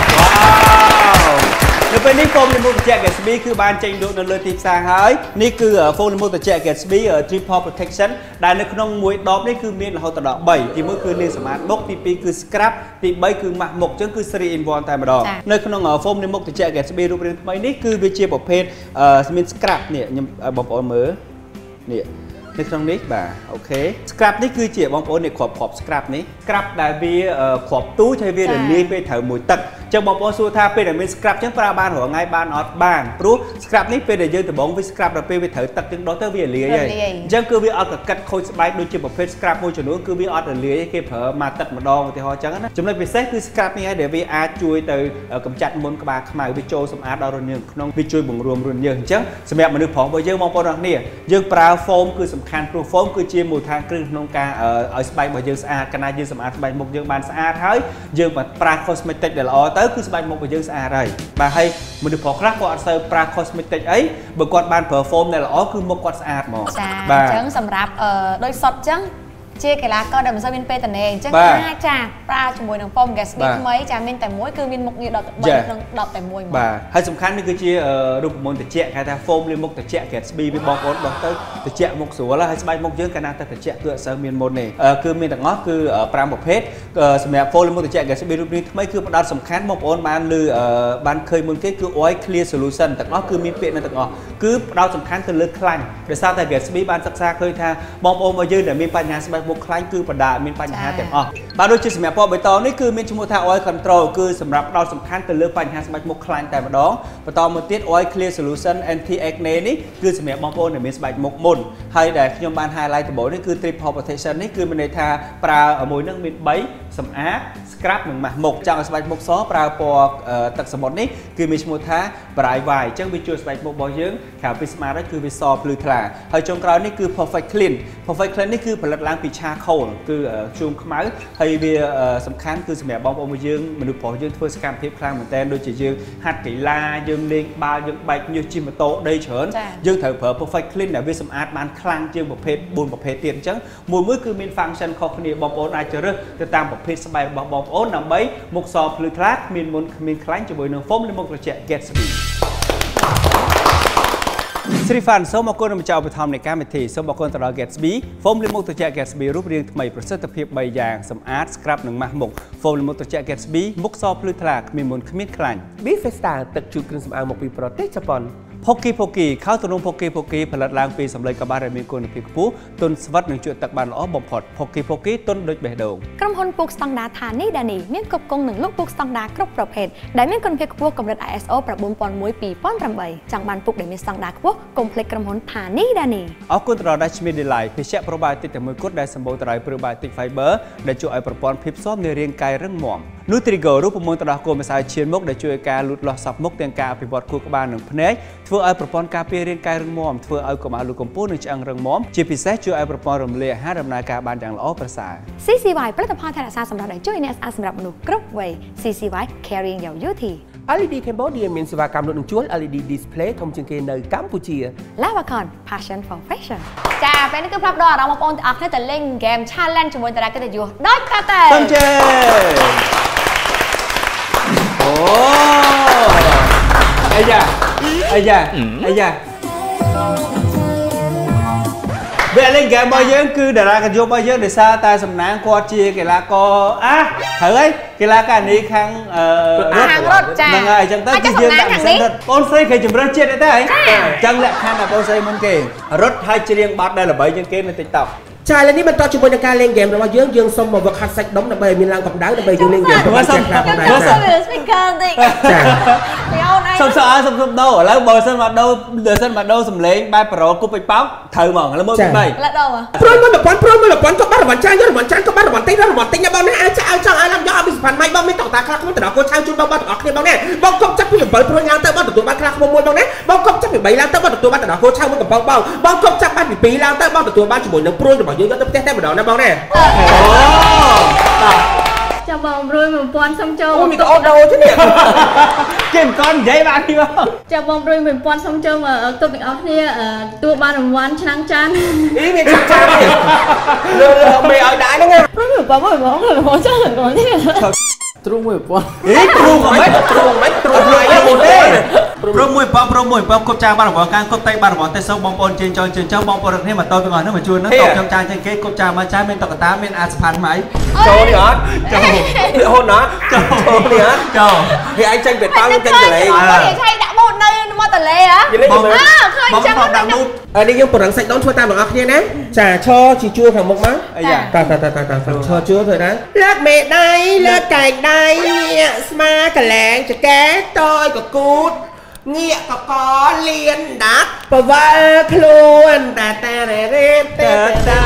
bênนี้โฟมเลมูตแจก Gatsby คือบ้านใจดูนั่นเลยทีสร้างหายนี่คือโฟมเลมูตแจก Gatsby Triple Protection ได้ในขนมมวยดอกนี่คือเมียนเราตลอดใบที่มือคือเรียนสมาร์ทบล็อกที่ปีคือ scrap ที่ใบคือหมักหมกจังคือ three in one แต่มาดอกในขนมโฟมเลมูตแจก Gatsby รูปเรียนทำไมนี่คือวิจัยประเภทสมิธ scrap เนี่ยยังบอกเอามือเนี่ยในครั้งนี้บ่าโอเคสครับนี่คือเจี๋ยบองโอนในขอบขอบสครับนี้สครับได้เบียขอบตู้ใช้เบียเดี๋ยวนี้ไปเถอะมวยตักจะบองโอนสู้ท่าเป็นแต่เป็นสครับจังปลาบานหัวง่ายบานออดบานรู้สครับนี้เป็นแต่ยืนแต่บองวิสครับเราไปเถอะตักจังดอเตอร์เบียเลี้ยใหญ่จังคือวิออดกับกัดโคสบายโดยเฉพาะเพชรสครับมวยจนู้นคือวิออดเลี้ยเก็บเผอมาตัดมาดองที่หอจังนะจำเลยเป็นเซตคือสครับนี้ให้เดี๋ยววิอาช่วยแต่กำจัดมลกบาขมายวิโจสมอาร์ดอรุณยังน้องวิช่วยบ่งรวมรุนยังจังสมัยมันนึกผองไปยืมมองปนรักเนี่ยยืมปลาโฟมคือสำคัญปลาโฟมคือเชี่ยมวยทางครึ่งนงกาเอาสบายบ่ยืมสะอาดขณะยืมสะอาดสบายมุกยืมบานสะอาดเฮ้ยยืมแบบปลาคอสเมติกเดี๋ยวเราเต้คือสบายมุกบ่ยืมสะอาดอะไรมาให้มันนึกผองครั้งก่อนเซอร์ปลาคอสเมติกไอ้เบิกกอดบานเผอโฟมเดี๋ยวเราคือมุกกอดสะอาดหมด
จังสำหรับโดยสดจังเชี่ยกีฬาก็เดิมซาวินเปตันเองจังห้าจ่าปลาจมูกหนังฟอมแกสบี้ทำไมจ่ามินแต่มวยคือมินมุกนี่ดอกดอกแต่มวยหมด
ให้สำคัญนี่คือเชี่ยรูปมนต์แต่เชี่ยใครแต่โฟมเรียกมุกแต่เชี่ยแกสบี้ไปบอกคนบอกเตอร์แต่เชี่ยมุกสวยแล้วให้สบายมุกเยอะขนาดแต่แต่เชี่ยเกลือเซอร์มินมนต์นี่คือมินแต่ง้อคือปลาหมกเพชรสมัยโฟมเรียกมุกแต่เชี่ยแกสบี้รูปนี้ทำไมคือดาวสำคัญมุกโอนบ้านลือบ้านเคยมุนเกคือโอ้ยเคลียร์โซลูชันแต่ง้อคือมินเปลี่ยนนั่นแต่ง้อคือดาวสำคัญคือเลือกคลั่งโดยซาแต่แกสบี้บ้านซักซาเคยท่ามองโอนมายืนแต่มีปัญญาสบายมุกคลั่งคือประดามีปัญหาแต่อ๋อបាទដូចជាសម្រាប់ពណ៌បៃតងនេះគឺមានឈ្មោះថា oil control គឺសម្រាប់ផ្ដោតសំខាន់ទៅលើបញ្ហាស្បែកមុខខ្លាញ់តែម្ដងបន្តមកទៀត oil clear solution anti acne នេះគឺសម្រាប់បងប្អូនដែលមានស្បែកមុខមុនហើយដែលខ្ញុំបាន highlight ដំបូងនេះគឺ triple protection នេះគឺមានន័យថាប្រើមួយនឹងមានបីសម្អាត scrub និងម៉ាស់មុខចង់ឲ្យស្បែកមុខសប្រើពណ៌ទឹកសមុទ្រនេះគឺមានឈ្មោះថា bright white អញ្ចឹងវាជួយស្បែកមុខរបស់យើងក្រៅពីស្មាតហើយគឺវាសភ្លឺថ្លាហើយចុងក្រោយនេះគឺ perfect clean perfect clean នេះគឺផលិតឡើងពីឆាខូលគឺជូមខ្មៅហើយវាសំខាន់គឺសម្រាប់បងប្អូនយើងមនុស្សប្រុសយើងធ្វើសកម្មភាពខ្លាំងមែនតើដូចជាយើងហាត់កីឡាយើងលេងបាល់យើងបែកញើសជិះម៉ូតូដីច្រើនយើងត្រូវប្រើ perfect clean ដែលវាសម្អាតបានខ្លាំងជាងប្រភេទbốnប្រភេទទៀតអញ្ចឹងមួយមួយគឺមាន function ខុសគ្នាបងប្អូនអាចជ្រើសទៅតាមប្រភេទស្បែករបស់បងប្អូនដើម្បីមុខសភ្លឺថ្លាគ្មានមុនគ្មានខ្លាញ់ជាមួយនឹង foam លាងមុខត្រជាក់ Gatsby ស្រីហ្វានសូមអរគុណម្ចាស់ឧបត្ថម្ភនៃកម្មវិធីសូមអរគុណទៅដល់ Gatsby foam លាងមុខត្រជាក់ Gatsby រូបរាងថ្មីប្រសិទ្ធភាពបីយ៉ាងសម្អាត scrub និងម៉ាស់មុខ foam លាងមុខត្រជាក់ Gatsby មុខសភ្លឺថ្លាគ្មានមុនគ្មានខ្លាញ់
Bifesta ទឹកជូតគ្រឿងសម្អាងមកពីប្រទេសជប៉ុន
Poki Poki ខោទំនុំ Poki Poki ផលិតឡើងពីសម្លេងកបាសដែលមានគុណភាពខ្ពស់ទន់ស្វិតនិងជួយទឹកបានល្អបំផុត Poki Poki ទន់ដូចបេះដូង
ក្រុមហ៊ុនពូកស្តង់ដារថានីដានីមានគ្រប់គងនឹងលក់ពូកស្តង់ដារគ្រប់ប្រភេទដែលមានគុណភាពខ្ពស់កម្រិត I S O 9001 2008 ចង់បានពូកដែលមានស្តង់ដារខ្ពស់កុំភ្លេចក្រុមហ៊ុនថានីដានី
អរគុណទៅដល់ Dashmi Delight ភេសជ្ជៈ probiotic តែមួយគត់ដែលសម្បូរទៅដោយ probiotic fiber ដែលជួយឲ្យប្រព័ន្ធភាពស៊ាំនៃរាងកាយរឹងមាំ Nutrigo រូបមន្តទៅដល់គោលម្សៅឈាមមុខដែលជួយឲ្យការលូតលាស់សក់មុខទាំងការអភិវឌ្ឍខួរក្បាលនិងភ្នែកធ្វើឲ្យប្រព័ន្ធការពាររាងកាយរឹងមាំធ្វើឲ្យកុំឲ្យលូតកម្ពស់និងឆ្អឹងរឹងមាំជាពិសេសជួយឲ្យប្រព័ន្ធរំលាយអាហារដំណើរការបានយ៉ាងល្អប្រសើរ
C C Y ផលិតផលថែរក្សាសម្រាប់ដែលជួយអ្នកស្អាតសម្រាប់មនុស្សគ្រប់វ័យ C C Y Caring Your Beauty
แอล อี ดี Cambodia មានសេវាកម្មលក់នឹងជួល แอล อี ดี Display ធំជាងគេនៅកម្ពុជា
Lavacon Passion for Fashion ចាពេលនេះគឺផ្លាប់ដល់អារម្មណ៍បងប្អូនទាំងអស់គ្នាទៅលេង game challenge ជាមួយតារាកិត្តិយសដោយកាតែ
សូមជើអូអាយ៉ាអាយ៉ាអាយ៉ាវាលេងហ្គេមរបស់យើងគឺតារាកិត្តិយសរបស់យើងដោយសារតែសំណាងគាត់ជាកីឡាករអាត្រូវហើយកីឡាករនេះខាងរត់ហ្នឹងហើយអញ្ចឹងទៅគឺយើងដាក់មិនរត់បងស្រីគេជំរឿនជាតិទេអញ្ចឹងលក្ខខណ្ឌរបស់បងស្រីមុនគេរត់ហើយច្រៀងបាត់ដែលល្បីជាងគេនៅ TikTok
ចាឥឡូវនេះបន្តជាមួយនឹងការលេងហ្គេមរបស់យើងយើងសូមមកវឹកហាត់សាច់ដុំដើម្បីឲ្យមានឡើងកម្ដៅដើម្បីយើងលេងហ្គេមរបស់យើងខ្លះផងដែរចាចា
សុំសុំអើសុំសុំដូរឥឡូវបើសិនមកដូរបើសិនមកដូរសំឡេងបែបប្រូគប់ពេញប៉ោកត្រូវហ្មងឥឡូវមើលពីបីឥឡូវដូរ
ព្រួយមួយ1000ព្រួយមួយ1000ក៏បានរង្វាន់ច្រើនយករង្វាន់ច្រើនក៏បានរង្វាន់តិចរង្វាន់តិចណាបងណាអាចចង់ចង់ឲ្យឡើងយកឲ្យពីសភានម៉ៃបងមានតកតាខ្លះខ្ញុំទៅដល់កូនឆៅជូនបងបងទាំងអស់គ្នាបងណាបងកុំចាប់ពី7ព្រួយឡើងទៅបងទទួលបានខ្លះខ្ញុំមួយបងណាបងកុំចាប់ពី3ឡើងទៅបងទទួលបានទៅដល់កូនឆៅមួយកំប៉ុងបងបងកុំចាប់បានពី2ឡើងទៅបងទទួលបានជាមួយនឹងព្រួយរបស់យើងយកទៅផ្ទះតែម្ដងណាបងណាអូ
ចាំបងព្រួយ1000សុំចូល
អូមីក៏អូដូទេនេះ
គេមិនកននិយាយបានទីបង
ចាំបងព្រួយ1000សុំចូលមកទុកទាំងអស់គ្នាទួបានរង្វាន់ឆ្នាំងចាន
អីមានឆ្នាំងចានលើលើមេឲ្យដែរហ្នឹង
ព្រួយ1000បងបងបងចានបងនេះ
ទ្រូងមួយប៉ុន
អេទ្រូងមិនទ្រូងមិនទ្រូងមិនទេព្រមមួយប៉ព្រមមួយប៉គប់ចាបានរង្វាន់ការគប់តៃបានរង្វាន់តែសូមបងប្អូនជើងចងជើងចងបងប្អូនគ្នាមកតទាំងអស់ហ្នឹងមកជួយហ្នឹងតខ្ញុំចាជាងគេគប់ចាមកចាមានតកតាមានអាសផានម៉ៃ
ចូលនេះអត់ចូលនេះហូនអត់ចូលនេះអត់ចូលនេះឯងចេញទៅតោងចេញទៅលេង
គេឆៃដាក់បូតនៅមាត់ទន្លេហ៎
បងឃើញចឹងដាក់បូតអឺនេះយើងពង្រឹងសាច់ដូនធ្វើតាមទាំងអស់គ្នាណាចាឈរជាជួរខាងមុខមកអាយ៉ាតាតាតាតាឈរជួរធ្វើណាលើកមេដៃលើកកែងដៃងាកស្មាកលែងចកែតយកគូតងាកកកលៀនដាត់បវលខ្លួនតាតារេរេតាតា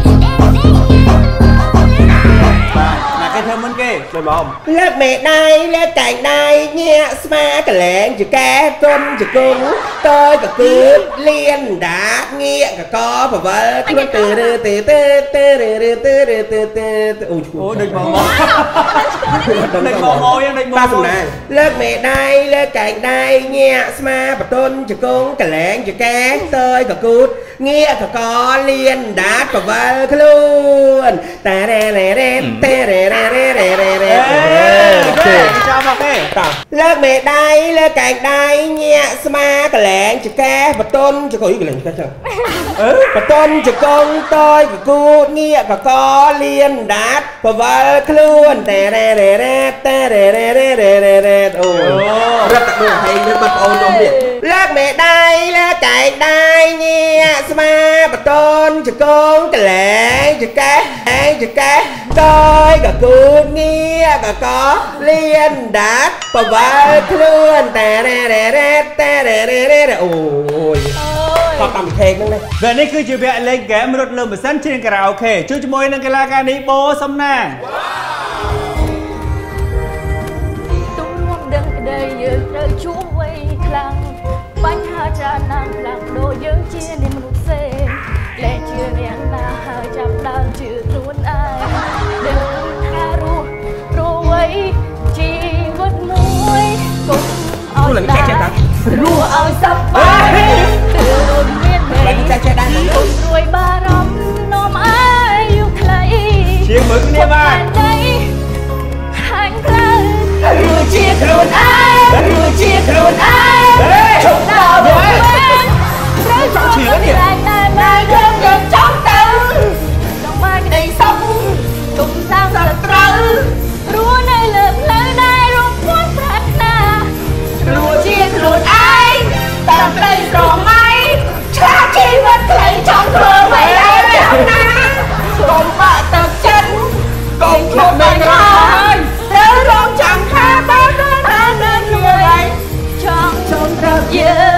គេធ្វើមុនគេទៅបង
លើកមេដៃលើកកែងដៃញាក់ស្មាកលែងចកែគុំចកុងតើកគឺលៀនដាតងាកកកបវលខ្លួនទៅរើទៅទៅទៅរើទៅរើទៅទៅអូ
អូដូចបងមកដូចបងមកយ៉ាងដូចមកសំណាង
លើកមេដៃលើកកែងដៃញាក់ស្មាបតុនចកុងកលែងចកែតើកគូតងាកកកលៀនដាតបវលខ្លួនតារេរេរេតេរេរេរេរេរេរេ
ចាំមកទេ
លើកមេដៃលើកកែងដៃញាក់ស្មាកលែងចកែបតុនចកុយកលែងចកែចឹងបតុនចកុងតើកគូតងាកកកលៀនដាតបវលខ្លួនតេរេរេរេតេរេរេរេរេរេរេអូរត់ទៅឲ្យនឹងបងប្អូនខ្ញុំនេះលើកមេដៃលើកកែងដៃញាក់ស្មាបតុនចកុងកលែងចកែចកែ đôi cả cút nghe cả có liên đát và vợ luôn tè rè rè rè tè rè rè rè rè ôi có tầm thèn nữa đây
về đây cứ chỉ việc lên ghé một lần một sân trên karaoke chú chú môi năng cái la ca đi bố xong nè
đây giờ đời chúa quay khlang bánh hà trà nàng lặng đồ dưỡng chia nên một xe lẽ chưa nén là hai trăm đàn chưa luôn ai đều ca ru ru ấy chỉ vứt muối cùng ôi ta ru ơi sắp bay từ đồn miền biển cùng ruồi ba rắm nôm ai yêu clay
chiếc mực nè ba
hành khơi ru chia luôn ai ru chia luôn ai chúng ta vượt bên rơi xuống những lại lại mà gom gom trong tử trong ba đầy sống cùng sang giật trâu rúa này lợp lỡ này rung cuốn phát na ru chia luôn ai tạm đây rồi mai cha chi vật lấy trong thơ vậy ai chẳng na cùng bạ tập chân cùng thuộc bên ngoài nếu rong chẳng tha ta ta nên như vậy trong trong rập dơ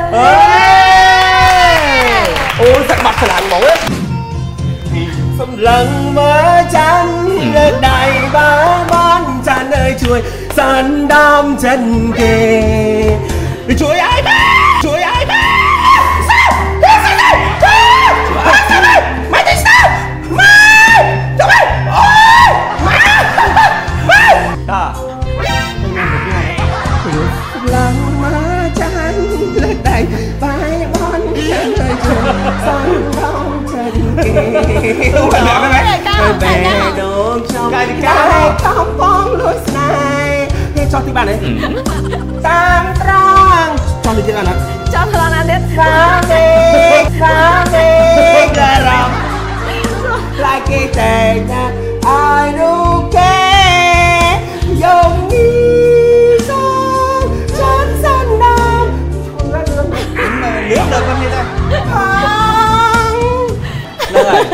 ôi thật mặt thật lạnh mỏi xong lần mơ chăn lên đầy ba ban chăn ơi chuối sàn đam chân kề chuối ai bé chuối ai bé sao sao sao sao sao mày thấy sao mày cho mày ôi mày đó lần mơ chăn lên đầy ba ban chăn ơi chuối sàn đam chân kề tôi về đường trong cái không bóng lối này cho tí bạn đấy tam trang cho tí bạn ạ
cho thằng nào đấy
sáng đi sáng đi là rộng lại cái tệ nha ai đâu kê dùng như son chân sân đam nước được con đi đây được rồi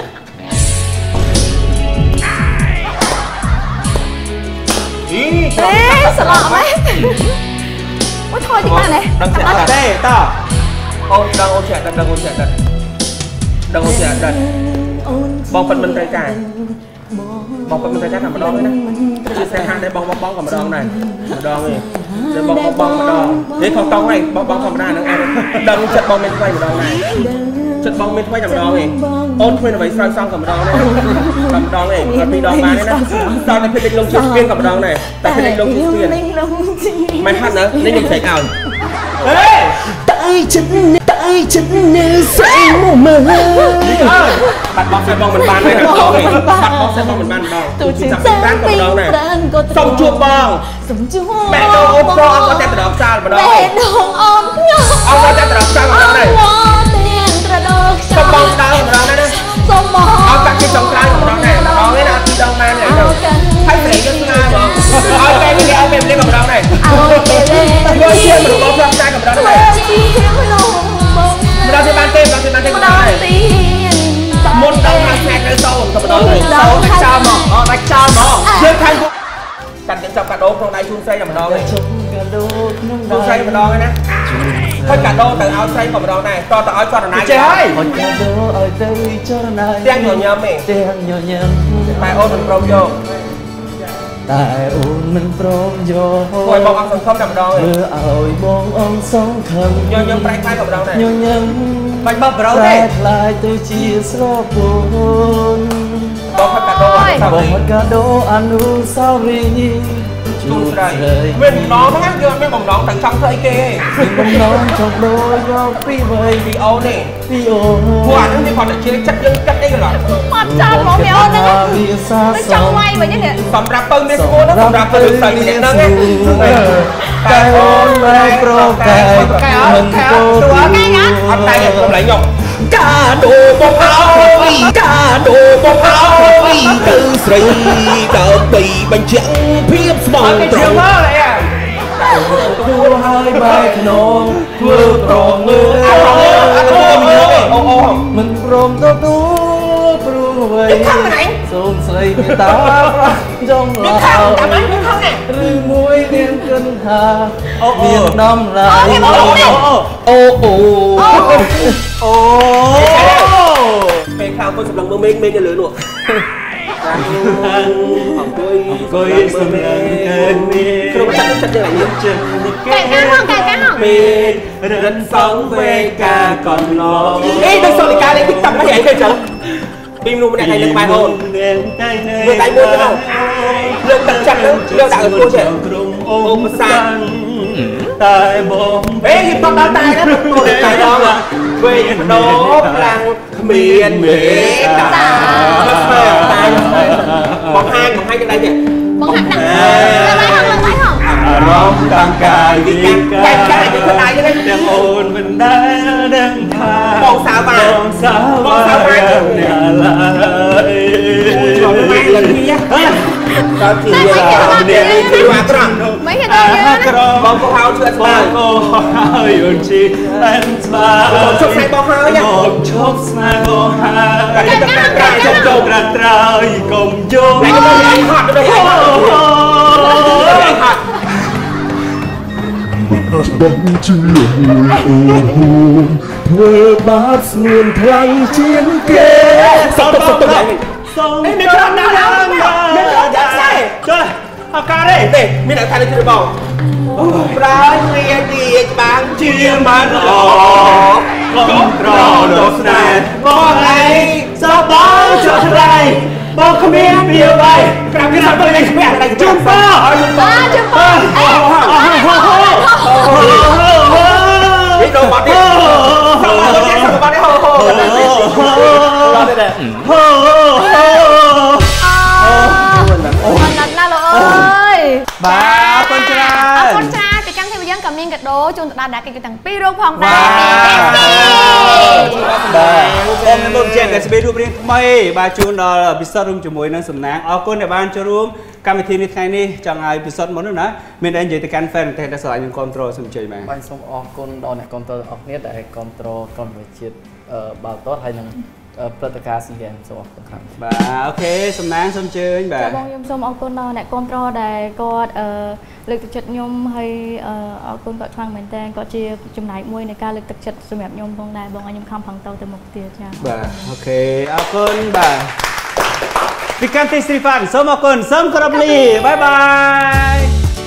ê sợ lọ mấy ôi thôi thì bạn này
đừng chạy đặt đây to ôi đang ôn chạy đặt đang ôn chạy đặt đang ôn chạy đặt bong phần bên tay trái bong phần bên tay trái nằm ở đó đấy chia sẻ hai đây bong bong bong còn một đòn này một đòn này để bong bong bong một đòn để không tông này bong bong không ra nữa em đang chật bong bên quay một đòn này chật bong bên quay một đòn này ôn quên là vậy sao xong cầm một đòn này cầm một đòn này còn bị đòn ba đấy đó sao cái phê lông chiếc viên cầm một đòn này tại phê lông chiếc viên mày hát nữa nên dùng chạy cào tay chân tay chân nêu say mù mờ bắt bóng xe bóng mình ban này bắt bóng xe bóng mình ban đòn tôi chỉ tập rán cầm đòn này xong chua bong mẹ đâu ôm cho ông có tem từ đó sao mà đòn này ông có tem từ đó sao mà đòn này xong bong đòn mà đòn này đấy ông cắt cái sông trái mà đòn này đòn ấy là đâu man này đâu thấy rỉ cho ngay mà ông cái cái ông em lên mà đòn này ngồi chia mà đủ bóng trái cầm đòn này đòn thì ban tên đòn thì ban tên cầm đòn này một đầu là xe cái sâu cầm đòn này sâu đánh sao mà đánh sao mà chơi thành cắt những trong cả đô trong đây chung xây làm đòn này chung xây một đòn này nè thôi cả đô từ áo xây một đòn này cho tao áo cho đòn này chơi hơi tiếng nhỏ nhầm mày tại ôn mình prom vô
tại ôn mình prom vô
ngồi bong ông sống không nằm đòn này
mưa ơi bong ông sống không
nhớ nhớ trái khai một đòn này
nhớ nhớ
bánh bắp đâu đây
lại tôi chia sẻ buồn
bong hết cả đô ăn sao
bong hết cả đô ăn uống sao ri
chung đây mình nó nó ngắt vô mấy bông nón tận trong thôi kê
bông nón trong đôi do phi vơi
phi ô nè
phi ô
qua những cái còn lại chia chất dân chất đây rồi
mặt tròn một mẹ ôn nữa nó trong quay vậy chứ nè
sầm rapper mấy cô nó sầm rapper được sợi điện đó nghe
cái ôn này pro cái mình cô
cái ngắt anh tay không lại nhộng cả đồ bông áo cả đồ bông áo từ sấy đợt bị bánh trắng phiếp bông trống
thua hai bài nón thua pro người mình prom to tu pro vậy xôm xơi người ta trong lòng rư muối đen cân hà miền Nam lại ô ô ô
mẹ khao con sập lòng mơ mê mê như lửa nụ hỏng tôi
tôi sầm lần mê
không chắc chắc như này nhé
cài cá không cài cá không
mê rất sống về ca còn lo
ê đừng sợ ca lên biết tập nó vậy thôi chứ phim luôn này được bài hồn vừa tay buôn đâu lượng tập chặt nữa lượng đạo được cô trẻ ôm sang
tại bom
ê hiệp tóc đá tay đó cô để tay đó mà quê đó làng miền mế bóng hai bóng hai cái đây nhỉ
bóng hai nặng lấy không lấy không
rong tăng cài đi
cái cái cái này cái này
đang ôn mình đã đang tha
bóng sao mà
bóng sao
bóng sao mà
nhà lại
còn mai lần kia sao chỉ là để đi qua trăng
mấy cái đó
bóng có hao chưa
ba cô hao yun chi anh ba
một chốc sai bóng hao nhá
một chốc sai bóng hao cái cái cái cái cái câu ra trai cùng vô
này cái này hot được không hot
bóng chia mùi ồ hôn thơ bát nguồn thăng chiến kế
sắp tục sắp tục lại
sông
ê mình không nào nào mình không chắc sai
chơi học ca đây
để mình đã thay được chưa bảo ra nghe đi bạn
chia mắt lọ không trò đột này có ai sao báo cho thế này bao không biết điều vậy cảm cái nào tôi đây mẹ này chung phá
chung phá
biết đâu bạn đi sao mà tôi chết sao mà bạn đi hô hô lo đây nè
nặng na ơi
bà con trai
con trai thì căng thêm dân cầm miên gật đố chung ta đã cái cái thằng piro phong ta
em tôi chơi cái space room riêng mấy bà chun đó episode room cho mùi năng sầm nang ở con để ban cho room cam thì như thế này chẳng ai episode muốn nữa nè mình đang chơi từ can fan thì đã sửa những control xong chơi mà
ban xong ở con đó này control ở nét để control con về chiết bảo tốt hay năng Protocol SEA Games សួរครับ
បាទអូខេសំណាងសូមជើញបាទ
បងខ្ញុំសូមអរគុណដល់អ្នកគ្រប់គ្រងដែលគាត់លើកទឹកចិត្តខ្ញុំហើយអរគុណគាត់ខ្លាំងមែនតើគាត់ជាចំណែកមួយនៃការលើកទឹកចិត្តសម្រាប់ខ្ញុំផងដែរបងឲ្យខ្ញុំខំប្រឹងតទៅមុខទៀតចា៎
បាទអូខេអរគុណបាទពីកាន់ទីស្រីហ្វានសូមអរគុណសូមគោរពលាបាយបាយ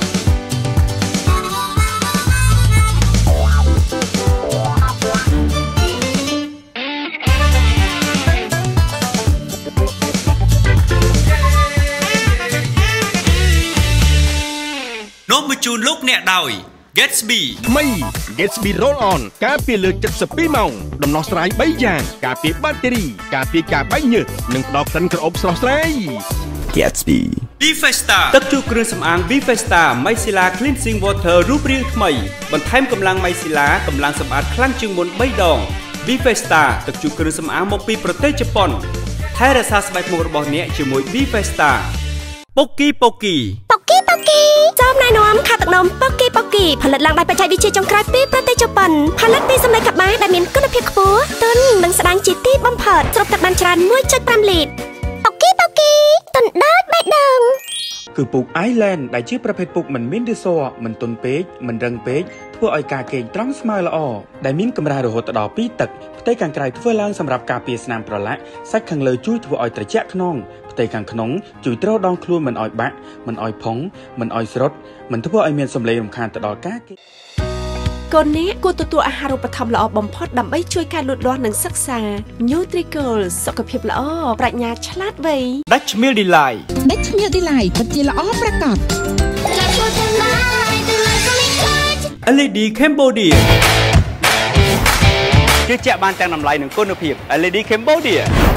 នោះមកជូនលោកអ្នកដោយ Gatsby ថ្មី Gatsby Roll On ការពារលើเจ็ดสิบสองម៉ោងដំណោះស្រាយបីយ៉ាងការពារបាក់តេរីការពារការបែកញើសនិងផ្ដល់ក្លិនក្រអូបស្រស់ស្រាយ Gatsby Bifesta ទឹកជូរគ្រឿងសម្អាង Bifesta Mycella Cleansing Water រូបរាងថ្មីបន្ថែមកម្លាំង Mycella កម្លាំងសម្អាតខ្លាំងជាងមុនបីដង Bifesta ទឹកជូរគ្រឿងសម្អាងមកពីប្រទេសជប៉ុនថែរក្សាស្បែកមុខរបស់អ្នកជាមួយ Bifesta ពុកគីពុកគី
ពុកគីពុកគីសូមណែនាំខាទឹកនំពុកគីពុកគីផលិតឡើងដោយបច្ចេកវិទ្យាចុងក្រោយពីប្រទេសជប៉ុនផលិតពីសម្លេងកបាដែលមានគុណភាពខ្ពស់ទន់និងស្ដាងជាទីបំផុតស្រូបទឹកបានច្រើន មួយចុចប្រាំ លីត្រពុកគីពុកគីទន់ដូចបេះដូង
គឺពូក Island ដែលជាប្រភេទពូកមិនមានឬសមិនទន់ពេកមិនរឹងពេកធ្វើឲ្យការគេងត្រង់ស្មើល្អដែលមានកម្រាស់រហូតដល់ពីរទឹកផ្ទៃខាងក្រៅធ្វើឡើងសម្រាប់ការពារស្នាមប្រឡាក់សាច់ខាងលើជួយធ្វើឲ្យត្រជាក់ខ្នងផ្ទៃខាងក្នុងជួយទ្រដងខ្លួនមិនឲ្យបាក់មិនឲ្យផុងមិនឲ្យស្រុតមិនធ្វើឲ្យមានសម្លេងរំខានទៅដល់ការគេ
កូនអ្នកគួរទទួលអាហារូបត្ថម្ភល្អបំផុតដើម្បីជួយការលូតលាស់និងសិក្សា Nutricol សុខភាពល្អប្រាជ្ញាឆ្លាតវៃ
Dutch Meal Delight
Dutch Meal Delight ពិតជាល្អប្រាកដ
แอล อี ดี Cambodia ជឿជាក់បានទាំងតម្លៃនិងគុណភាព แอล อี ดี Cambodia